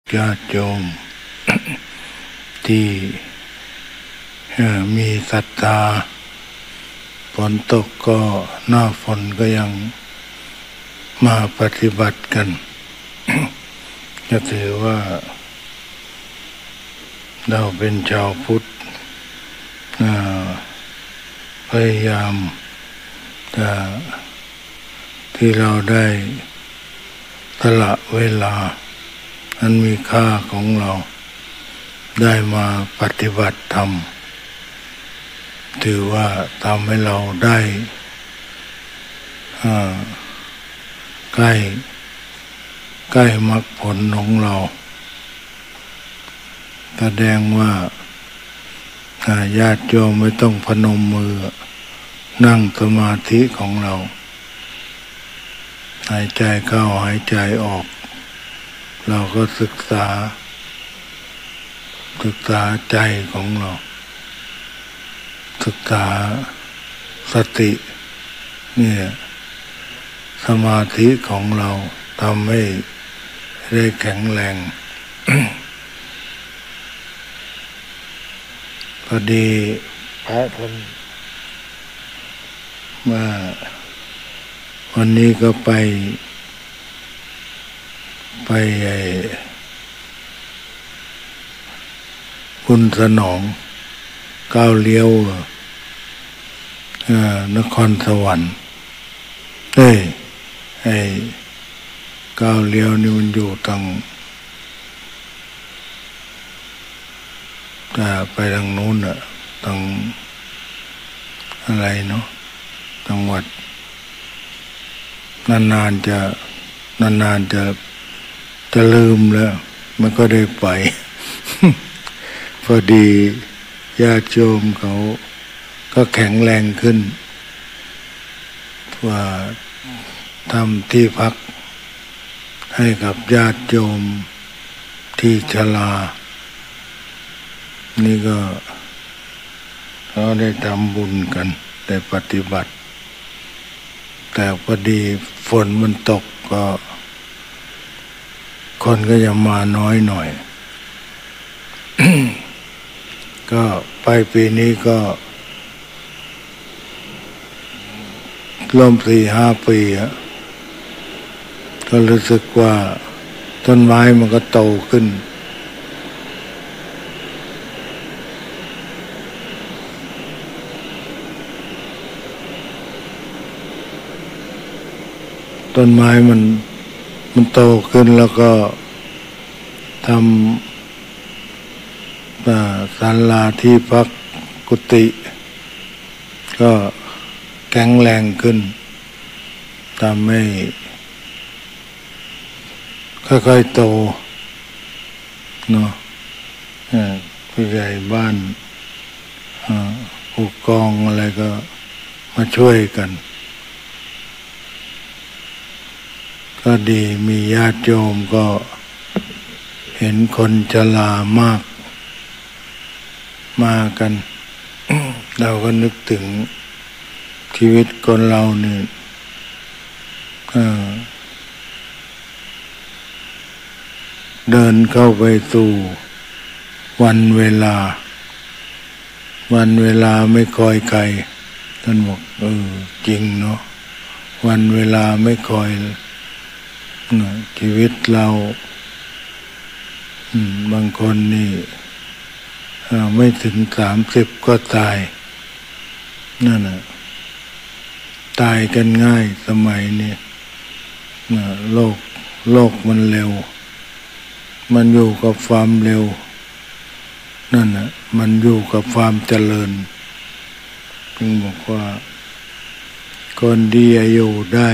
ญาติโยม ที่มีศรัทธาฝนตกก็หน้าฝนก็ยังมาปฏิบัติกัน จะถือว่าเราเป็นชาวพุทธพยายามที่เราได้สละเวลาอันมีค่าของเราได้มาปฏิบัติธรรมถือว่าทำให้เราได้ใกล้มรรคผลของเราแสดงว่าญาติโยมไม่ต้องพนมมือนั่งสมาธิของเราหายใจเข้าหายใจออกเราก็ศึกษาใจของเราศึกษาสติเนี่ยสมาธิของเราทำให้ได้แข็งแรง พอดีพระท่านมาวันนี้ก็ไปคุณสนองก้าวเลี้ยวนครสวรรค์ก้าวเลี้ยวนี่มันอยู่ทางไปทางนู้นทางอะไรเนาะจังหวัดนานๆจะลืมแล้วมันก็ได้ไป พอดีญาติโยมเขาก็แข็งแรงขึ้นว่าทำที่พักให้กับญาติโยมที่ชรานี่ก็เขาได้ทำบุญกันได้ปฏิบัติแต่พอดีฝนมันตกก็คนก็จะมาน้อยหน่อย ก็ไปปีนี้ก็ร่วม 4-5 ปีก็รู้สึกว่าต้นไม้มันก็โตขึ้นต้นไม้มันโตขึ้นแล้วก็ทำศาลาที่พักกุฏิก็แข็งแรงขึ้นทำให้ค่อยๆโตเนาะผู้ใหญ่บ้านผู้กองอะไรก็มาช่วยกันก็ดีมีญาติโยมก็เห็นคนชรามากมากัน เราก็นึกถึงชีวิตคนเราเนี่ยเดินเข้าไปสู่วันเวลาไม่คอยใครท่านบอกจริงเนาะวันเวลาไม่คอยชีวิตเราบางคนนี่ไม่ถึง30ก็ตายนั่นตายกันง่ายสมัยนี้โลกมันเร็วมันอยู่กับความเร็วนั่นมันอยู่กับความเจริญจึงบอกว่าคนดีอยู่ได้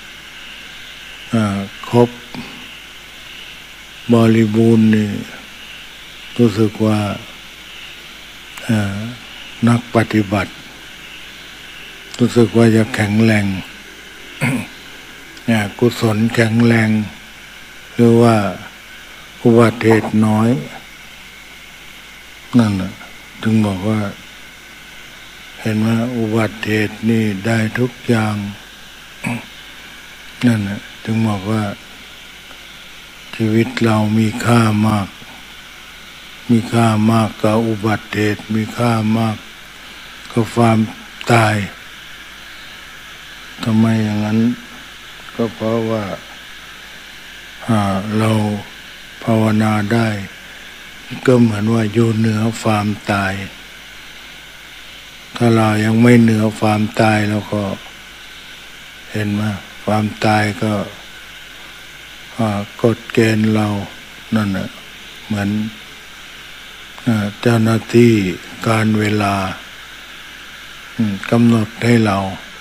ครบบริบูรณ์นี่รู้สึกว่านักปฏิบัติรู้สึกว่าจะแข็งแรง กุศลแข็งแรงหรือว่าอุบัติเหตุน้อยนั่นถึงบอกว่าเห็นว่าอุบัติเหตุนี่ได้ทุกอย่าง นั่นถึงบอกว่าชีวิตเรามีค่ามากมีค่ามากกับอุบัติเหตุมีค่ามากกับความตายทำไมอย่างนั้นก็เพราะว่าเราภาวนาได้ก็เหมือนว่าอยู่เหนือความตายถ้าเรายังไม่เหนือความตายเราก็เห็นไหมความตายก็กฎเกณฑ์เรานั่นแหละเหมือนเจ้าหน้าที่การเวลากำหนดให้เรา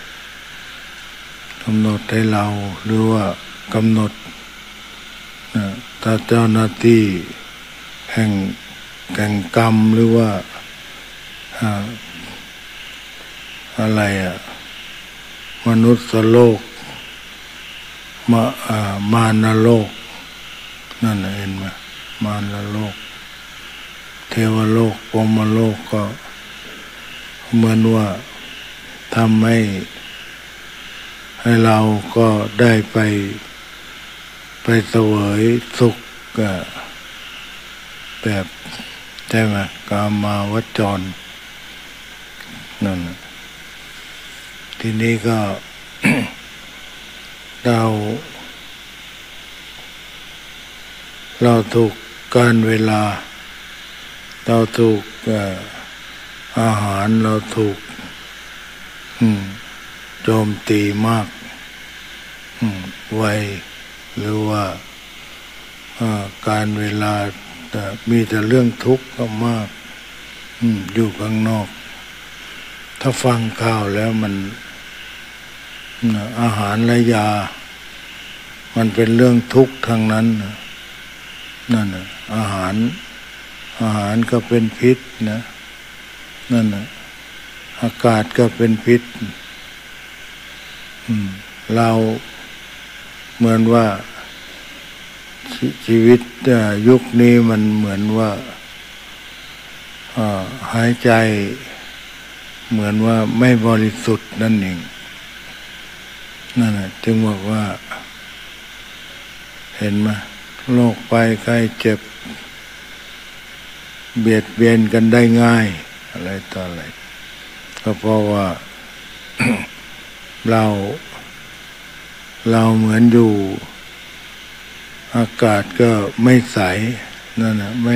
หรือว่ากำหนดถ้าเจ้าหน้าที่แห่งกรรมหรือว่าอะไรมนุษย์โลกมารโลกนั่นเห็นไหมมารโลกเทวโลกพรหมโลกก็เหมือนว่าทำให้เราก็ได้ไปเสวยสุขแบบใช่ไหมกามาวจรนั่นทีนี้ก็ เราถูกการเวลาเราถูกอาหารเราถูกโจมตีมากไวหรือว่าการเวลามีแต่เรื่องทุกข์ก็มากอยู่ข้างนอกถ้าฟังข่าวแล้วมันอาหารและยามันเป็นเรื่องทุกข์ทางนั้นนั่นน่ะอาหารก็เป็นพิษนะนั่นน่ะอากาศก็เป็นพิษเราเหมือนว่าชีวิตยุคนี้มันเหมือนว่าหายใจเหมือนว่าไม่บริสุทธิ์นั่นเองนั่นแหละจึงบอกว่าเห็นไหมโรคภัยไข้เจ็บเบียดเบียนกันได้ง่ายอะไรต่ออะไรก็เพราะว่า เราเหมือนอยู่อากาศก็ไม่ใสนั่นนะไม่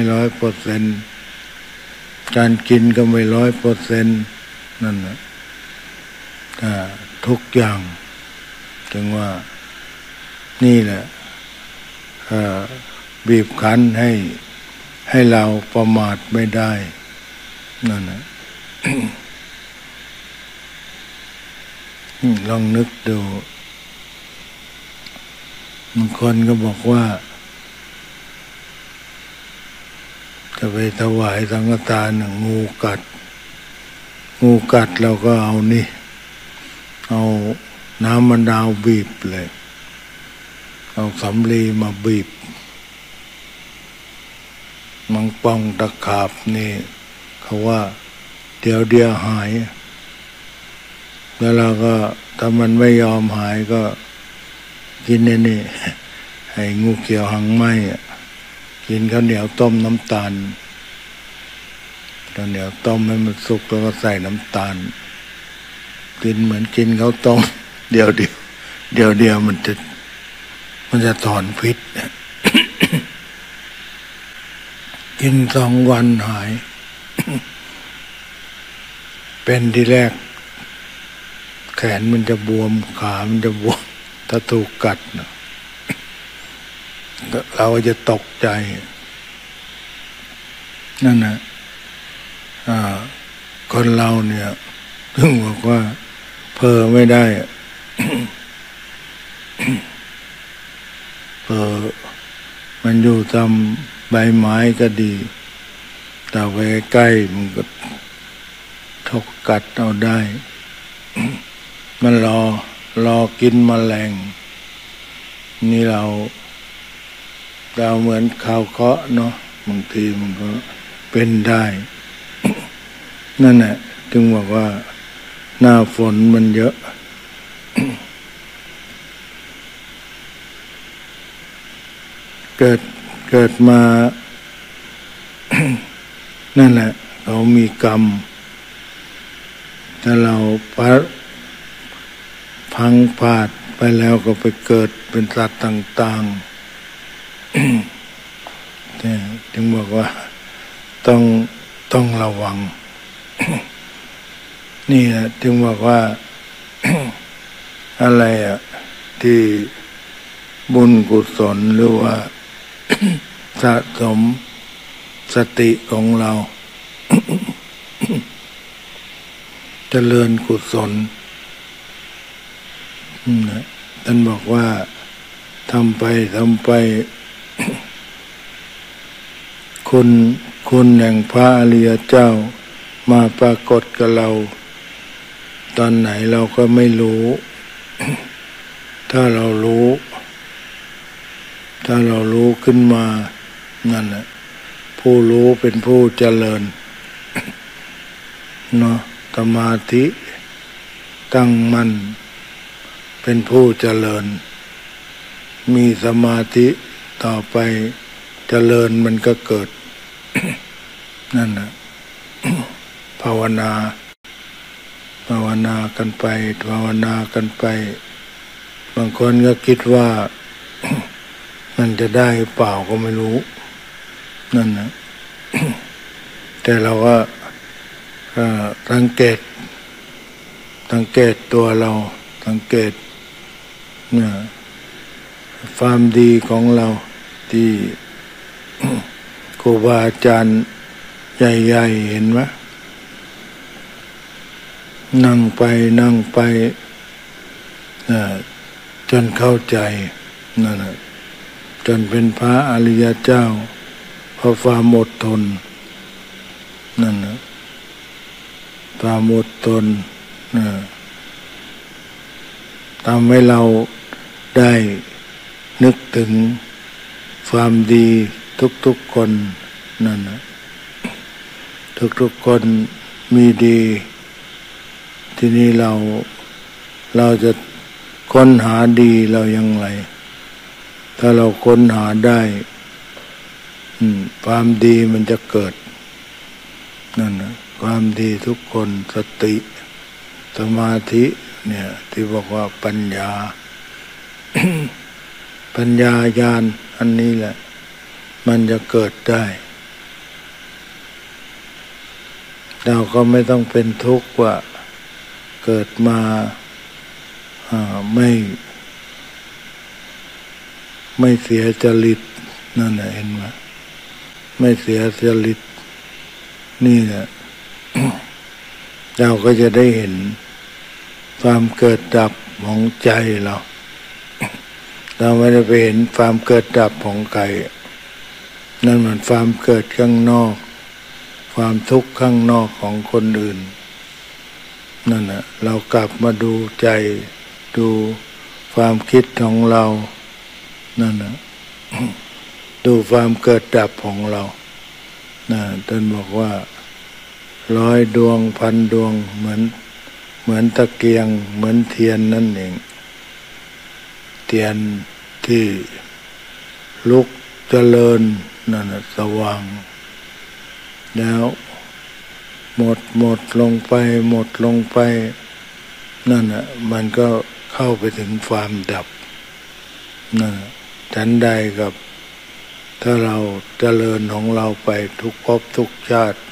100%การกินก็ไม่100%นั่นนะทุกอย่างจึงว่านี่แหละบีบคั้นให้เราประมาทไม่ได้นั่นนะ ลองนึกดูบางคนก็บอกว่าจะไปถวายสังฆทานงูกัดเราก็เอาน้ำมะนาวบีบเลยเอาสำลีมาบีบมังป่องตะขาบนี่เขาว่าเดี๋ยวหายแล้วเราก็ถ้ามันไม่ยอมหายก็กินนี่ให้งูเขียวหางไหมกินข้าวเหนียวต้มน้ำตาลข้าวเหนียวต้มให้มันสุกแล้วก็ใส่น้ำตาลกินเหมือนกินข้าวต้มเดี๋ยวมันจะถอนพิษ กิน2 วันหาย เป็นทีแรกแขนมันจะบวมขามันจะบวมถ้าถูกกัดนะเราจะตกใจนั่นนะคนเราเนี่ยถึงบอกว่าเพ้อไม่ได้ เพ้อมันอยู่ตามใบไม้ก็ดีแต่ไปใกล้มันก็ถกกัดเอาได้ มันรอกินแมลงนี่เราเหมือนข้าวเคาะเนาะบางทีมันก็เป็นได้ นั่นแหละจึงบอกว่าหน้าฝนมันเยอะ กเกิดมา นั่นแหละเขามีกรรมถ้าเราพังพลาดไปแล้วก็ไปเกิดเป็นสัตว์ต่างๆ จึงบอกว่าต้องระวัง นี่แหละจึงบอกว่า อะไรที่บุญกุศลหรือว่า สะสมสติของเรา เจริญกุศลท่านบอกว่าทำไปคุณแห่งพระอริยเจ้ามาปรากฏกับเราตอนไหนเราก็ไม่รู้ ถ้าเรารู้ขึ้นมานั่นแหละผู้รู้เป็นผู้เจริญ เนาะสมาธิตั้งมั่นเป็นผู้เจริญมีสมาธิต่อไปเจริญมันก็เกิด นั่นนะ ภาวนากันไปบางคนก็คิดว่า มันจะได้เปล่าก็ไม่รู้นั่นนะ แต่เราก็สังเกตตัวเราสังเกตเนี่ยความดีของเราที่ ครูบาอาจารย์ใหญ่ๆเห็นไหมนั่งไปจนเข้าใจนั่นแหละจนเป็นพระอริยเจ้าเพราะความอดทนนั่นนะความอดทนทำให้เราได้นึกถึงความดีทุกคนนั่นนะทุกคนมีดีทีนี้เราจะค้นหาดีเราอย่างไรถ้าเราค้นหาได้ความดีมันจะเกิดนั่นนะความดีทุกคนสติสมาธิเนี่ยที่บอกว่าปัญญา ปัญญาญาณอันนี้แหละมันจะเกิดได้เราก็ไม่ต้องเป็นทุกข์ว่าเกิดมาไม่เสียจริตนั่นแหละเห็นไหมไม่เสียจริตนี่แหละ เราก็จะได้เห็นความเกิดดับของใจเราไม่ได้ไปเห็นความเกิดดับของใครนั่นเหมือนความเกิดข้างนอกความทุกข์ข้างนอกของคนอื่นนั่นแหละเรากลับมาดูใจดูความคิดของเรานั่นแหละ ดูความเกิดดับของเราท่านบอกว่า100 ดวงพันดวงเหมือนตะเกียงเหมือนเทียนนั่นเองเทียนที่ลุกเจริญนั่นสว่างแล้วหมดลงไปนั่นมันก็เข้าไปถึงความดับนั่นฉันใดกับถ้าเราเจริญของเราไปทุกภพทุกชาติ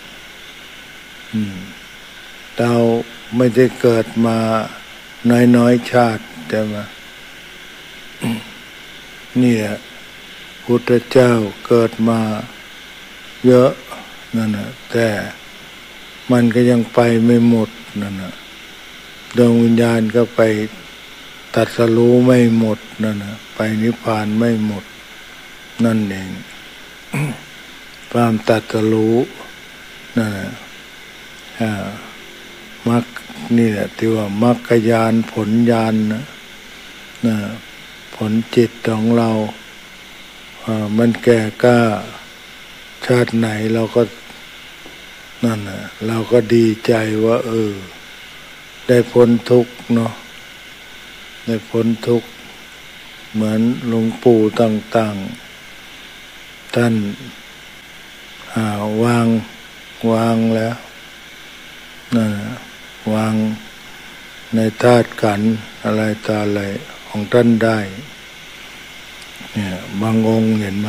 เราไม่ได้เกิดมาน้อยชาติแต่มานี่แหละพุทธเจ้าเกิดมาเยอะนั่นนะแต่มันก็ยังไปไม่หมดนั่นนะดวงวิญญาณก็ไปตรัสรู้ไม่หมดนั่นนะไปนิพพานไม่หมดนั่นเอง ความตรัสรู้นั่นนะมรรคนี่แหละที่ว่ามรรคญาณผลญาณนะผลจิตของเรามันแก่กล้าชาติไหนเราก็นั่นน่ะเราก็ดีใจว่าได้พ้นทุกข์เนาะได้พ้นทุกข์เหมือนหลวงปู่ต่างท่านวางแล้วนั่นวางในธาตุขันธ์อะไรต่ออะไรของท่านได้เนี่ยบางองค์เห็นไหม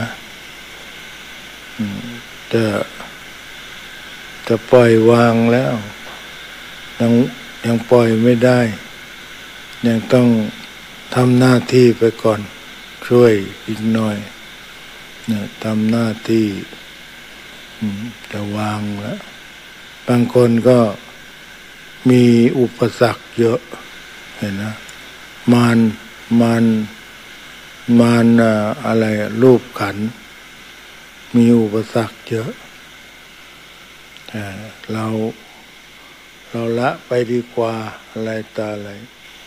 จะปล่อยวางแล้วยังปล่อยไม่ได้ยังต้องทำหน้าที่ไปก่อนช่วยอีกหน่อยเนี่ยทำหน้าที่จะวางแล้วบางคนก็มีอุปสรรคเยอะเห็นนะมารอะไรรูปขันธ์มีอุปสรรคเยอะแต่เราละไปดีกว่าอะไรตาอะไร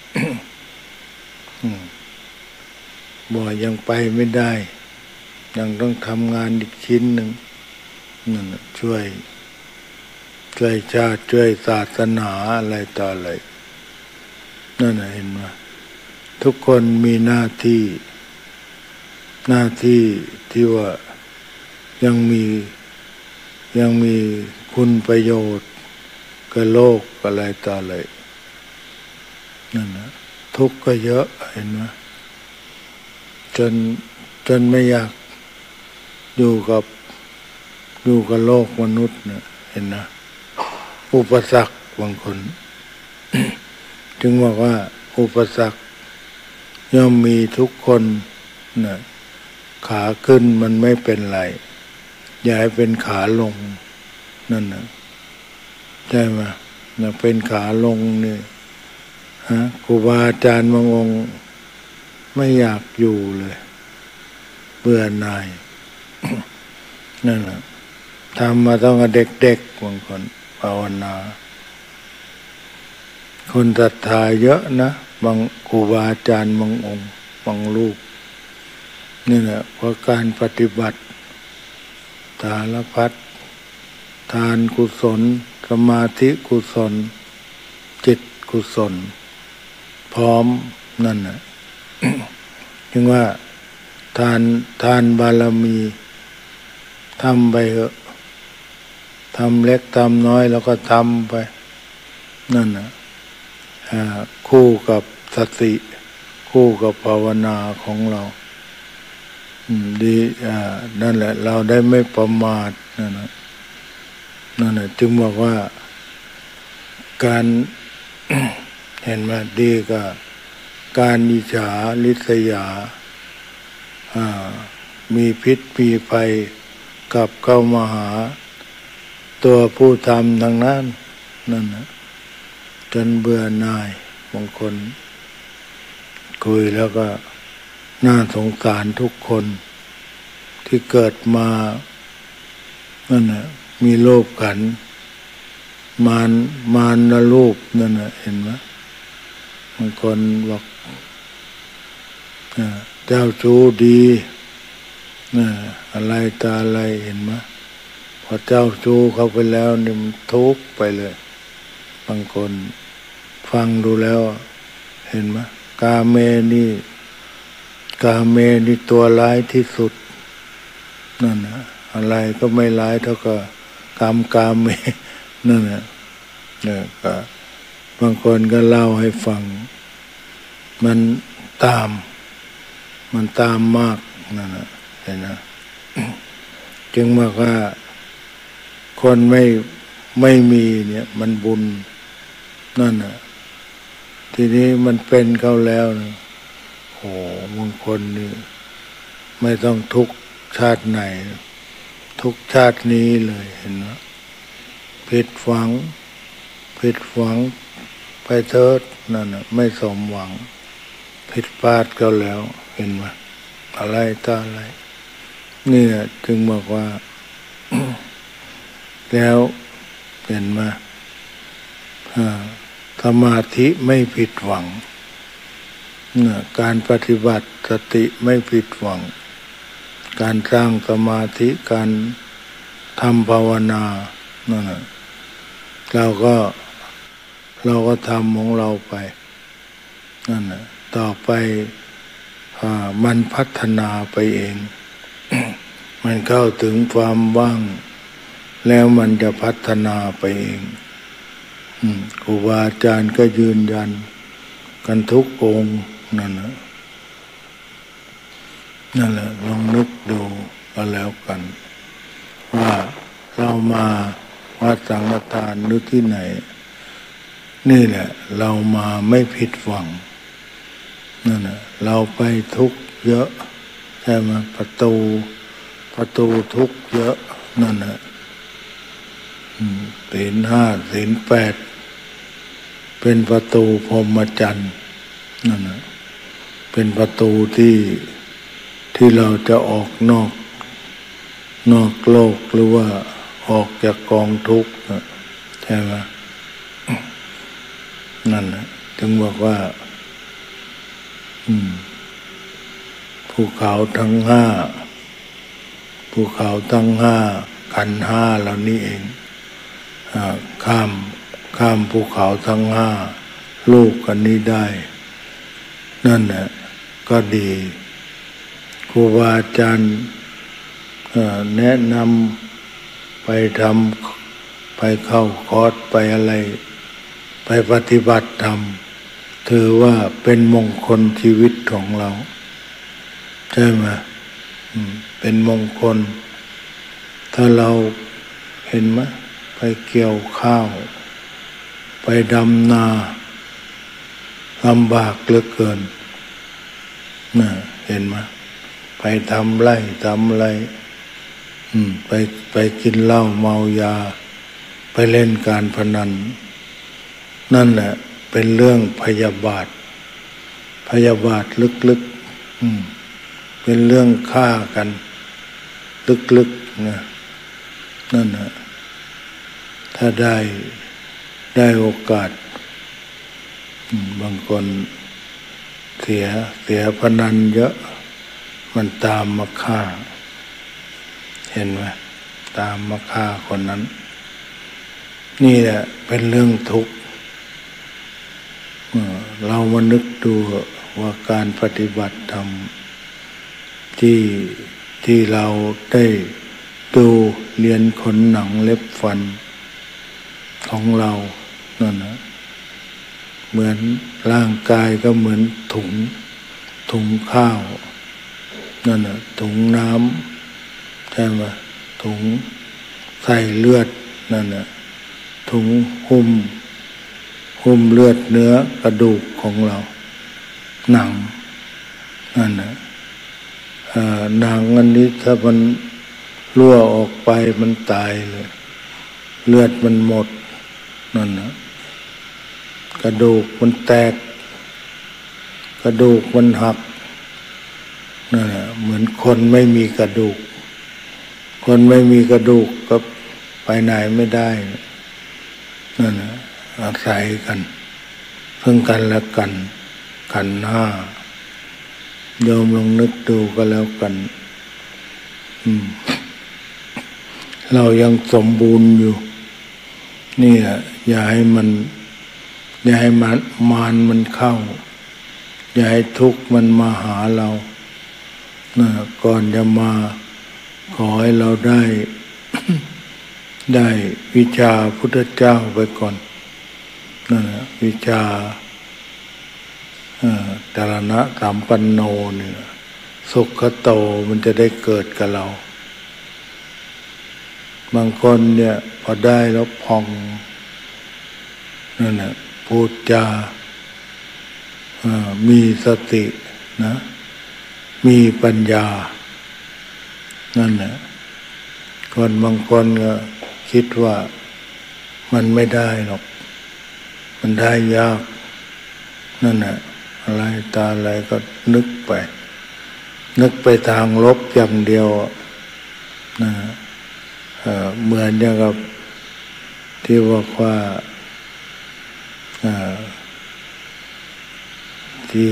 บ่ยังไปไม่ได้ยังต้องทำงานอีกชิ้นหนึ่งนั่นช่วยชาติช่วยศาสนาอะไรต่ออะไรนั่นเห็นไหมทุกคนมีหน้าที่ที่ว่ายังมีคุณประโยชน์กับโลกอะไรต่ออะไรนั่นนะทุกข์ก็เยอะเห็นไหมจนไม่อยากอยู่กับโลกมนุษย์เนี่ยเห็นนะอุปสรรคบางคน จึงบอกว่าอุปสรรคย่อมมีทุกคนนะขาขึ้นมันไม่เป็นไรอย่าให้เป็นขาลงนั่นนะใช่ไหมนะเป็นขาลงนี่ครูบาอาจารย์บางองค์ไม่อยากอยู่เลยเบื่อหน่าย นั่นแหละทำมาต้องกับเด็กๆบางคนภาวนาคนศรัทธาเยอะนะบางครูบาอาจารย์บางองค์บางรูปนี่แหละเพราะการปฏิบัติสารพัดทานกุศลสมาธิกุศลจิตกุศลพร้อมนั่นน่ะ จึงว่าทานบารมีทำไปเถอะทำเล็กทำน้อยแล้วก็ทำไปนั่นน่ะคู่กับสติคู่กับภาวนาของเราดีนั่นแหละเราได้ไม่ประมาทนั่นน่ะจึงบอกว่าการ เห็นไหมดีก็การอิจฉาริษยามีพิษมีภัยกลับเข้ามาหาตัวผู้ทำทั้งนั้นนั่นนะจนเบื่อหน่ายบางคนคุยแล้วก็น่าสงสารทุกคนที่เกิดมานั่นน่ะมีโลภขันธ์มารรูปนั่นน่ะเห็นไหมบางคนบอกเจ้าชู้ดีอะไรตาอะไรเห็นไหมพอเจ้าชู้เข้าไปแล้วนี่มันทุกข์ไปเลยบางคนฟังดูแล้วเห็นไหมกาเมนี่ตัวร้ายที่สุดนั่นนะอะไรก็ไม่ร้ายเท่ากับกาเมนั่นนะเนี่ยก็บางคนก็เล่าให้ฟังมันตามมากนั่นนะเห็นนะ จึงบอกว่าคนไม่มีเนี่ยมันบุญนั่นน่ะทีนี้มันเป็นเขาแล้วนะโอ้บางคนนี่ไม่ต้องทุกชาติไหนทุกชาตินี้เลยเห็นไหมผิดหวังไปเถิดนั่นน่ะไม่สมหวังผิดพลาดก็แล้วเห็นไหมอะไรต่ออะไรนี่จึงบอกว่า แล้วเห็นไหมสมาธิไม่ผิดหวังการปฏิบัติสติไม่ผิดหวังการสร้างสมาธิการทำภาวนานั่นน่ะเราก็ทำของเราไปนั่นน่ะต่อไปมันพัฒนาไปเอง มมันเข้าถึงความว่างแล้วมันจะพัฒนาไปเองครูบาอาจารย์ก็ยืนยันกันทุกองค์นั่นแหละลองนึกดูก็แล้วกันว่าเรามาวัดสังฆทานหรือที่ไหนนี่แหละเรามาไม่ผิดหวังนั่นแหละเราไปทุกข์เยอะใช่ไหมประตูทุกข์เยอะนั่นแหละศีล 5 ศีล 8เป็นประตูพรหมจรรย์นั่นแหละเป็นประตูที่เราจะออกนอกโลกหรือว่าออกจากกองทุกข์ใช่ไหมนั่นแหละจึงบอกว่าภูเขาทั้ง 5ขันธ์ 5เหล่านี้เองข้ามภูเขาทั้ง 5ลูกกันนี้ได้นั่นแหละก็ดีครูบาอาจารย์แนะนำไปเข้าคอร์สไปอะไรไปปฏิบัติธรรมถือว่าเป็นมงคลชีวิตของเราใช่ไหมเป็นมงคลถ้าเราเห็นไหมไปเกี่ยวข้าวไปดำนาลำบากเหลือเกินเห็นไหมไปทำไร่ทำอะไรไปกินเหล้าเมายาไปเล่นการพนันนั่นแหละเป็นเรื่องพยาบาทลึกๆเป็นเรื่องฆ่ากันลึกๆนั่นแหละถ้าได้โอกาสบางคนเสียพนันเยอะมันตามมาฆ่าเห็นไหมตามมาฆ่าคนนั้นนี่แหละเป็นเรื่องทุกข์เรามานึกดูว่าการปฏิบัติธรรมที่เราได้ดูเรียนขนหนังเล็บฟันของเรานั่นนะเหมือนร่างกายก็เหมือนถุงข้าวนั่นน่ะถุงน้ำใช่ไหมถุงใส่เลือดนั่นน่ะถุงหุ้มเลือดเนื้อกระดูกของเราหนังนั่นน่ะหนังอันนี้ถ้ามันรั่วออกไปมันตายเลยเลือดมันหมดนั่นน่ะกระดูกมันแตกกระดูกมันหักนั่นแหละเหมือนคนไม่มีกระดูกคนไม่มีกระดูกก็ไปไหนไม่ได้นั่นแหละอาศัยกันพึ่งกันและกันขันธ์ 5โยมลองนึกดูก็แล้วกันเรายังสมบูรณ์อยู่นี่แหละอย่าให้มารมันเข้าอย่าให้ทุกข์มันมาหาเราก่อนจะมาขอให้เราได้ ได้วิชาพุทธเจ้าไปก่อนนั่นแหละวิชาจรณะสัมปันโนเนี่ยสุขโตมันจะได้เกิดกับเราบางคนเนี่ยพอได้แล้วพองนั่นแหละพูดจามีสตินะมีปัญญานั่นแหละคนบางคนก็คิดว่ามันไม่ได้หรอกมันได้ยากนั่นแหละอะไรตาอะไรก็นึกไปทางลบอย่างเดียวนะเหมือนอย่างกับที่บอกว่าที่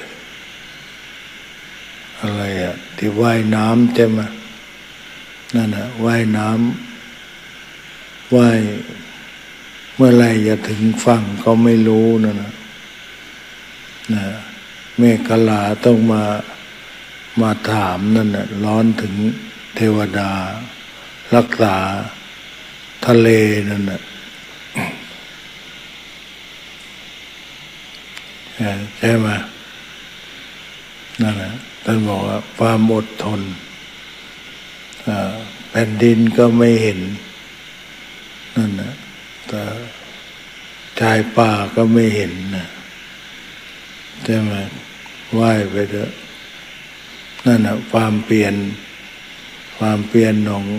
อะไรที่ว่ายน้ำใช่ไหมนั่นว่ายน้ำว่ายเมื่อไรจะถึงฝั่งก็ไม่รู้นั่นนะเมฆขลาต้องมาถามนั่นร้อนถึงเทวดารักษาทะเลนั่นน่ะใช่ไหมนั่นแหละท่านบอกว่าความอดทนแผ่นดินก็ไม่เห็นนั่นนะแต่ชายป่าก็ไม่เห็นนะใช่ไหมว่ายไปเถอะนั่นนะความเปลี่ยนของ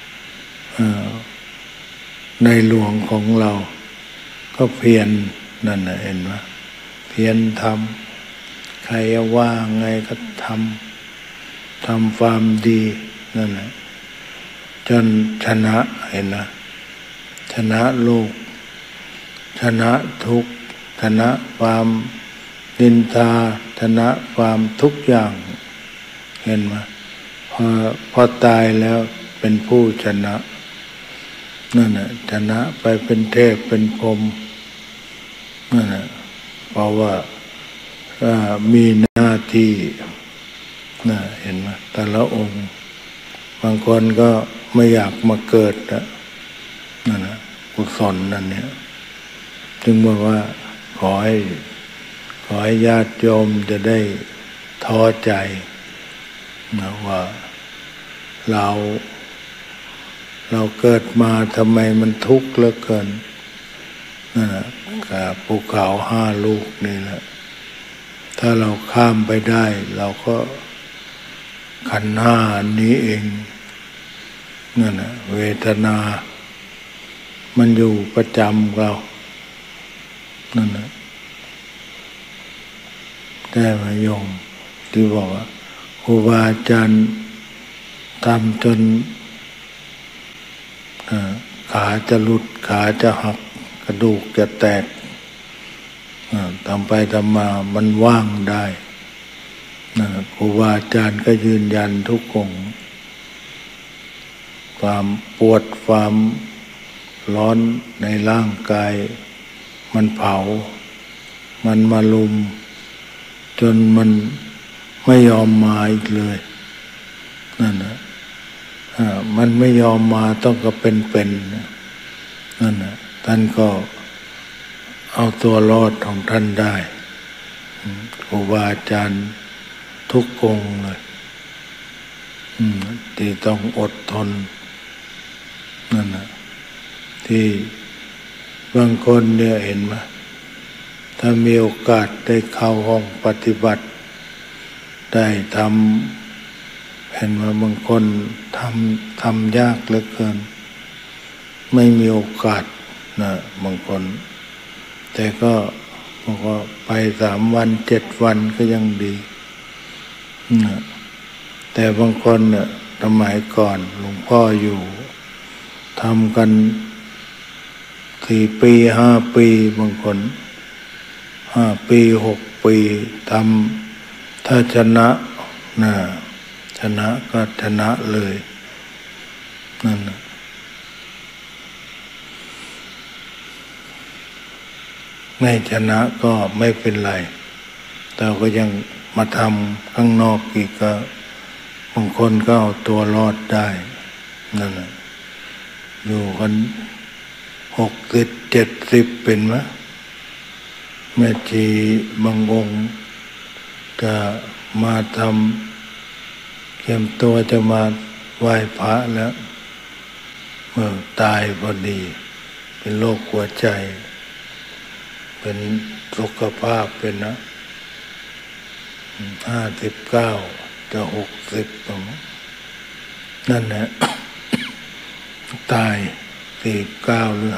ในหลวงของเราก็เพียรนั่นนะเห็นไหมเพียรทำใครว่าไงก็ทำความดีนั่นแหละจนชนะเห็นนะชนะโลกชนะทุกข์ชนะความนินทาชนะความทุกอย่างเห็นไหมพอตายแล้วเป็นผู้ชนะนั่นแหละชนะไปเป็นเทพเป็นพรหมนั่นแหละเพราะว่ามีหน้าที่นะเห็นไหมแต่ละองค์บางคนก็ไม่อยากมาเกิดนั่นนะกุศลนั่นเนี่ยจึงบอกว่าขอให้ญาติโยมจะได้ท้อใจนะว่าเราเกิดมาทำไมมันทุกข์เหลือเกินนั่นนะกับภูเขา5 ลูกนี่แหละถ้าเราข้ามไปได้เราก็ขันธ์5นี้เองนั่นนะเวทนามันอยู่ประจำเรานั่นนะแต่มาโยมที่บอกว่าครูบาอาจารย์ทำจนขาจะหลุดขาจะหักกระดูกจะแตกทำไปทำมามันว่างได้ครูบาอาจารย์ก็ยืนยันทุกองค์ความปวดความร้อนในร่างกายมันเผามันมาลุมจนมันไม่ยอมมาอีกเลยนั่นนะมันไม่ยอมมาต้องก็เป็นนั่นนะท่านก็เอาตัวรอดของท่านได้ครูบาอาจารย์ทุกองค์เลยที่ต้องอดทนนั่นนะที่บางคนเนี่ยเห็นไหมถ้ามีโอกาสได้เข้าห้องปฏิบัติได้ทำเห็นว่าบางคนทำยากเหลือเกินไม่มีโอกาสนะบางคนแต่ก็บอกว่าไป3 วัน7 วันก็ยังดีนะแต่บางคนเนี่ยสมัยก่อนหลวงพ่ออยู่ทำกัน4 ปี5 ปีบางคน5 ปี6 ปีทำถ้าชนะชนะก็ชนะเลยนั่นนะไม่ชนะก็ไม่เป็นไรแต่ก็ยังมาทำข้างนอกอีกก็บางคนก็เอาตัวรอดได้นั่นแหละอยู่กัน60 70เป็นไหมแม่ชีบางองค์จะมาทำเตรียมตัวจะมาไหว้พระแล้วตายพอดีเป็นโรคหัวใจเป็นสุขภาพเป็นนะ59จะ60ประมาณนั่นแหละ ตาย49หรือ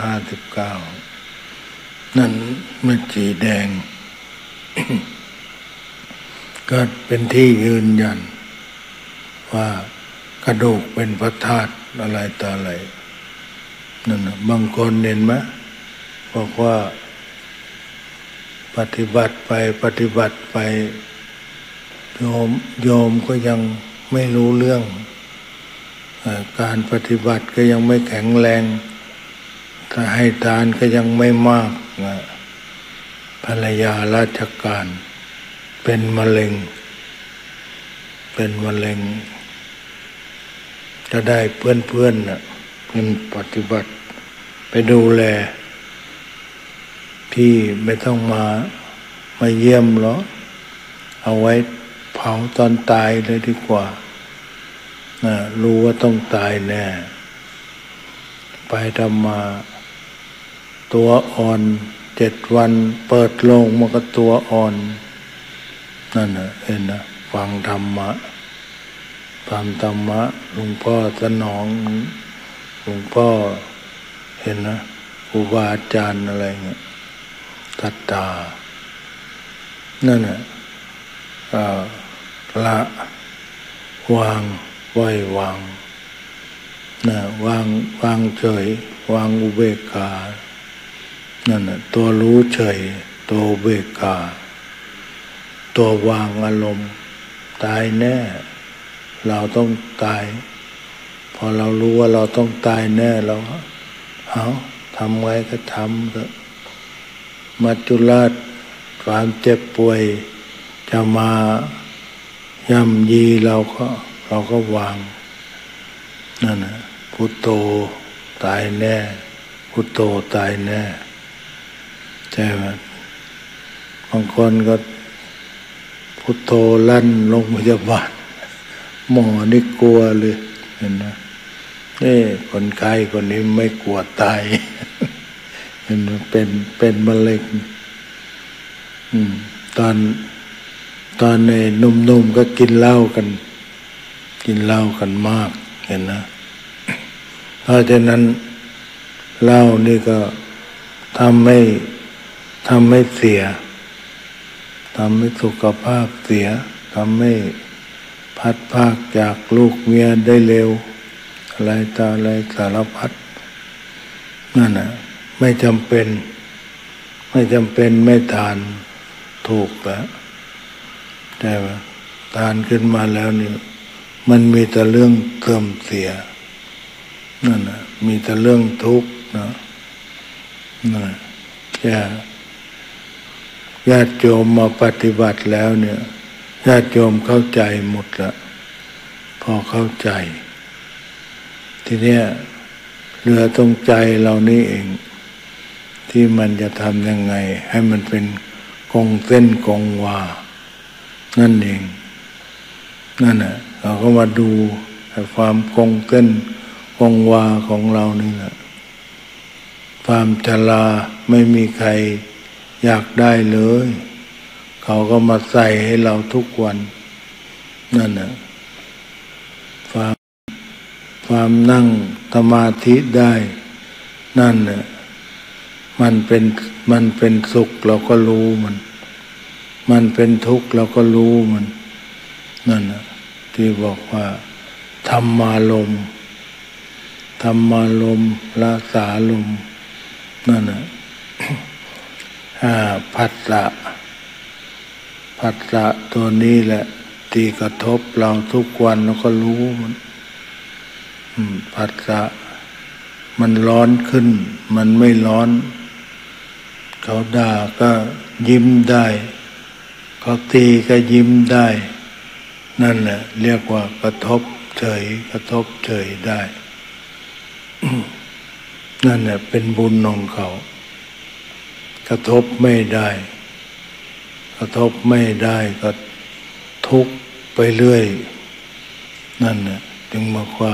59นั่นมันสีแดง ก็เป็นที่ยืนยันว่ากระดูกเป็นพระธาตุอะไรต่ออะไรนั่นนะบางคนเห็นไหมบอกว่าปฏิบัติไปโยมก็ยังไม่รู้เรื่องการปฏิบัติก็ยังไม่แข็งแรงถ้าให้ทานก็ยังไม่มากภรรยาราชการเป็นมะเร็งก็ได้เพื่อนๆน่ะเป็นปฏิบัติไปดูแลพี่ไม่ต้องมาเยี่ยมหรอกเอาไว้เผาตอนตายเลยดีกว่ารู้ว่าต้องตายแน่ไปทำมาตัวอ่อน7 วันเปิดโลงมันก็ตัวอ่อนนั่นน่ะเห็นนะฟังธรรมะหลวงพ่อสนองหลวงพ่อเห็นนะครูบาอาจารย์อะไรเงี้ยตัดตานั่นน่ะละวางไว้วางนะวางเฉยวางอุเบกขานั่นน่ะตัวรู้เฉยตัวอุเบกขาตัววางอารมณ์ตายแน่เราต้องตายพอเรารู้ว่าเราต้องตายแน่เราทำไว้ก็ทำเถอะมัจจุราชความเจ็บป่วยจะมาย่ำยีเราก็วางนั่นนะพุทโธตายแน่พุทโธตายแน่ใช่ไหมบางคนก็พุทโธลั่นโรงพยาบาลหมอนี่กลัวเลยเห็นไหมนี่คนไข้คนนี้ไม่กลัวตายเห็นไหมเป็นมะเร็งตอนในหนุ่มๆก็กินเหล้ากันมากเห็นนะเพราะฉะนั้นเหล้านี่ก็ทำให้เสียทำให้สุขภาพเสียทำให้พัดพรากจากลูกเมียได้เร็วอะไรต่ออะไรสารพัดนั่นน่ะไม่จำเป็นไม่ทานถูกแล้วแต่ว่าทานขึ้นมาแล้วนี่มันมีแต่เรื่องเสื่อมเสียนั่นน่ะมีแต่เรื่องทุกข์นะนั่นญาติโยมมาปฏิบัติแล้วเนี่ยญาติโยมเข้าใจหมดละพอเข้าใจทีเนี้ยเหลือตรงใจเรานี่เองที่มันจะทำยังไงให้มันเป็นกงเส้นกงวานั่นเองนั่นน่ะเราก็มาดูความคงเส้นคงวาของเรานี่แหละความชราไม่มีใครอยากได้เลยเขาก็มาใส่ให้เราทุกวันนั่นน่ะความนั่งสมาธิได้นั่นน่ะมันเป็นสุขเราก็รู้มันเป็นทุกข์เราก็รู้มันนั่นน่ะที่บอกว่าธรรมารมณ์ละสาลมณ์นั่นน่ะผัสสะตัวนี้แหละที่กระทบเราทุกวันเราก็รู้มันผัสสะมันร้อนขึ้นมันไม่ร้อนเขาด่าก็ยิ้มได้เขาตีก็ยิ้มได้นั่นแหละเรียกว่ากระทบเฉยได้ นั่นแหละเป็นบุญของเขากระทบไม่ได้ก็ทุกข์ไปเรื่อยนั่นน่ะจึงบอกว่า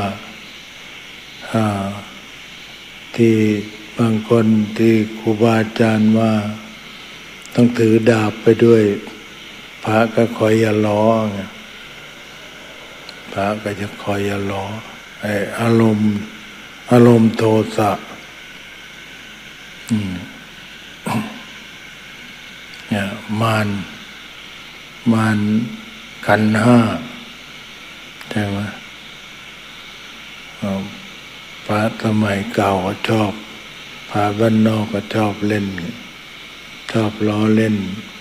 ที่บางคนที่ครูบาอาจารย์ว่าต้องถือดาบไปด้วยพระก็คอยอย่าล้อไงพระก็จะคอยอย่าล้ออารมณ์โทสะเนี่ยมารขันธ์ห้าใช่ไหมพระสมัยเก่าก็ชอบพระบ้านนอกก็ชอบเล่นชอบล้อเล่น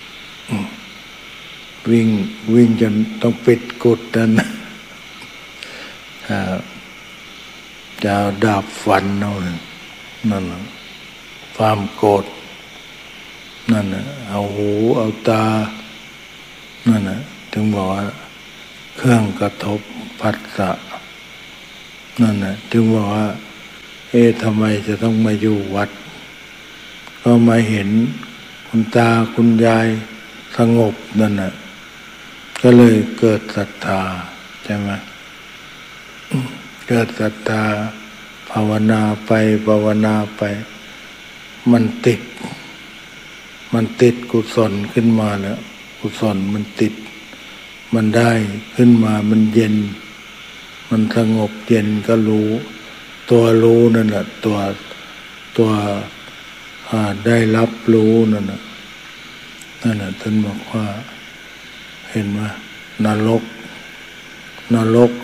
วิ่งจนต้องปิดกุฏนั่นนะจะเอาดาบฟันเอานั่นความโกรธนั่นน่ะเอาหูเอาตานั่นน่ะถึงบอกว่าเครื่องกระทบผัสสะนั่นแหละจึงบอกว่าทำไมจะต้องมาอยู่วัดก็มาเห็นคุณตาคุณยายสงบนั่นน่ะก็เลยเกิดศรัทธาใช่ไหมเกิดศรัทธาภาวนาไปภาวนาไปมันติดกุศลขึ้นมาแล้วกุศลมันติดมันได้ขึ้นมามันเย็นมันสงบเย็นก็รู้ตัวรู้นั่นแหละตัวได้รับรู้นั่นแหละท่านบอกว่าเห็นไหมนรก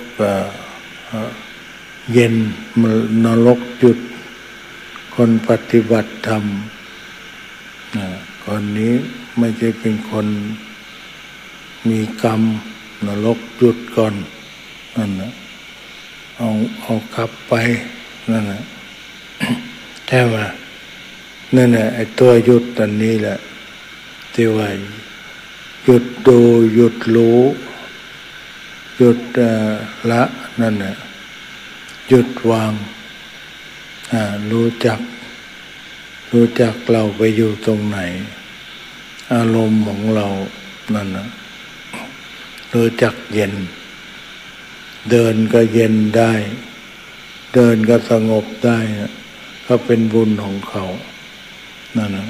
เย็นนรกหยุดคนปฏิบัติธรรมคนนี้ไม่ใช่เป็นคนมีกรรมนรกหยุดก่อนนั่นนะเอากลับไปนั่นนะใช่ไหมนั่นแหละไอ้ตัวหยุดตอนนี้แหละที่ว่าหยุดดูหยุดรู้หยุดละนั่นแหละหยุดวางรู้จักเราไปอยู่ตรงไหนอารมณ์ของเรานั่นนะรู้จักเย็นเดินก็เย็นได้เดินก็สงบได้นะก็เป็นบุญของเขานั่นนะ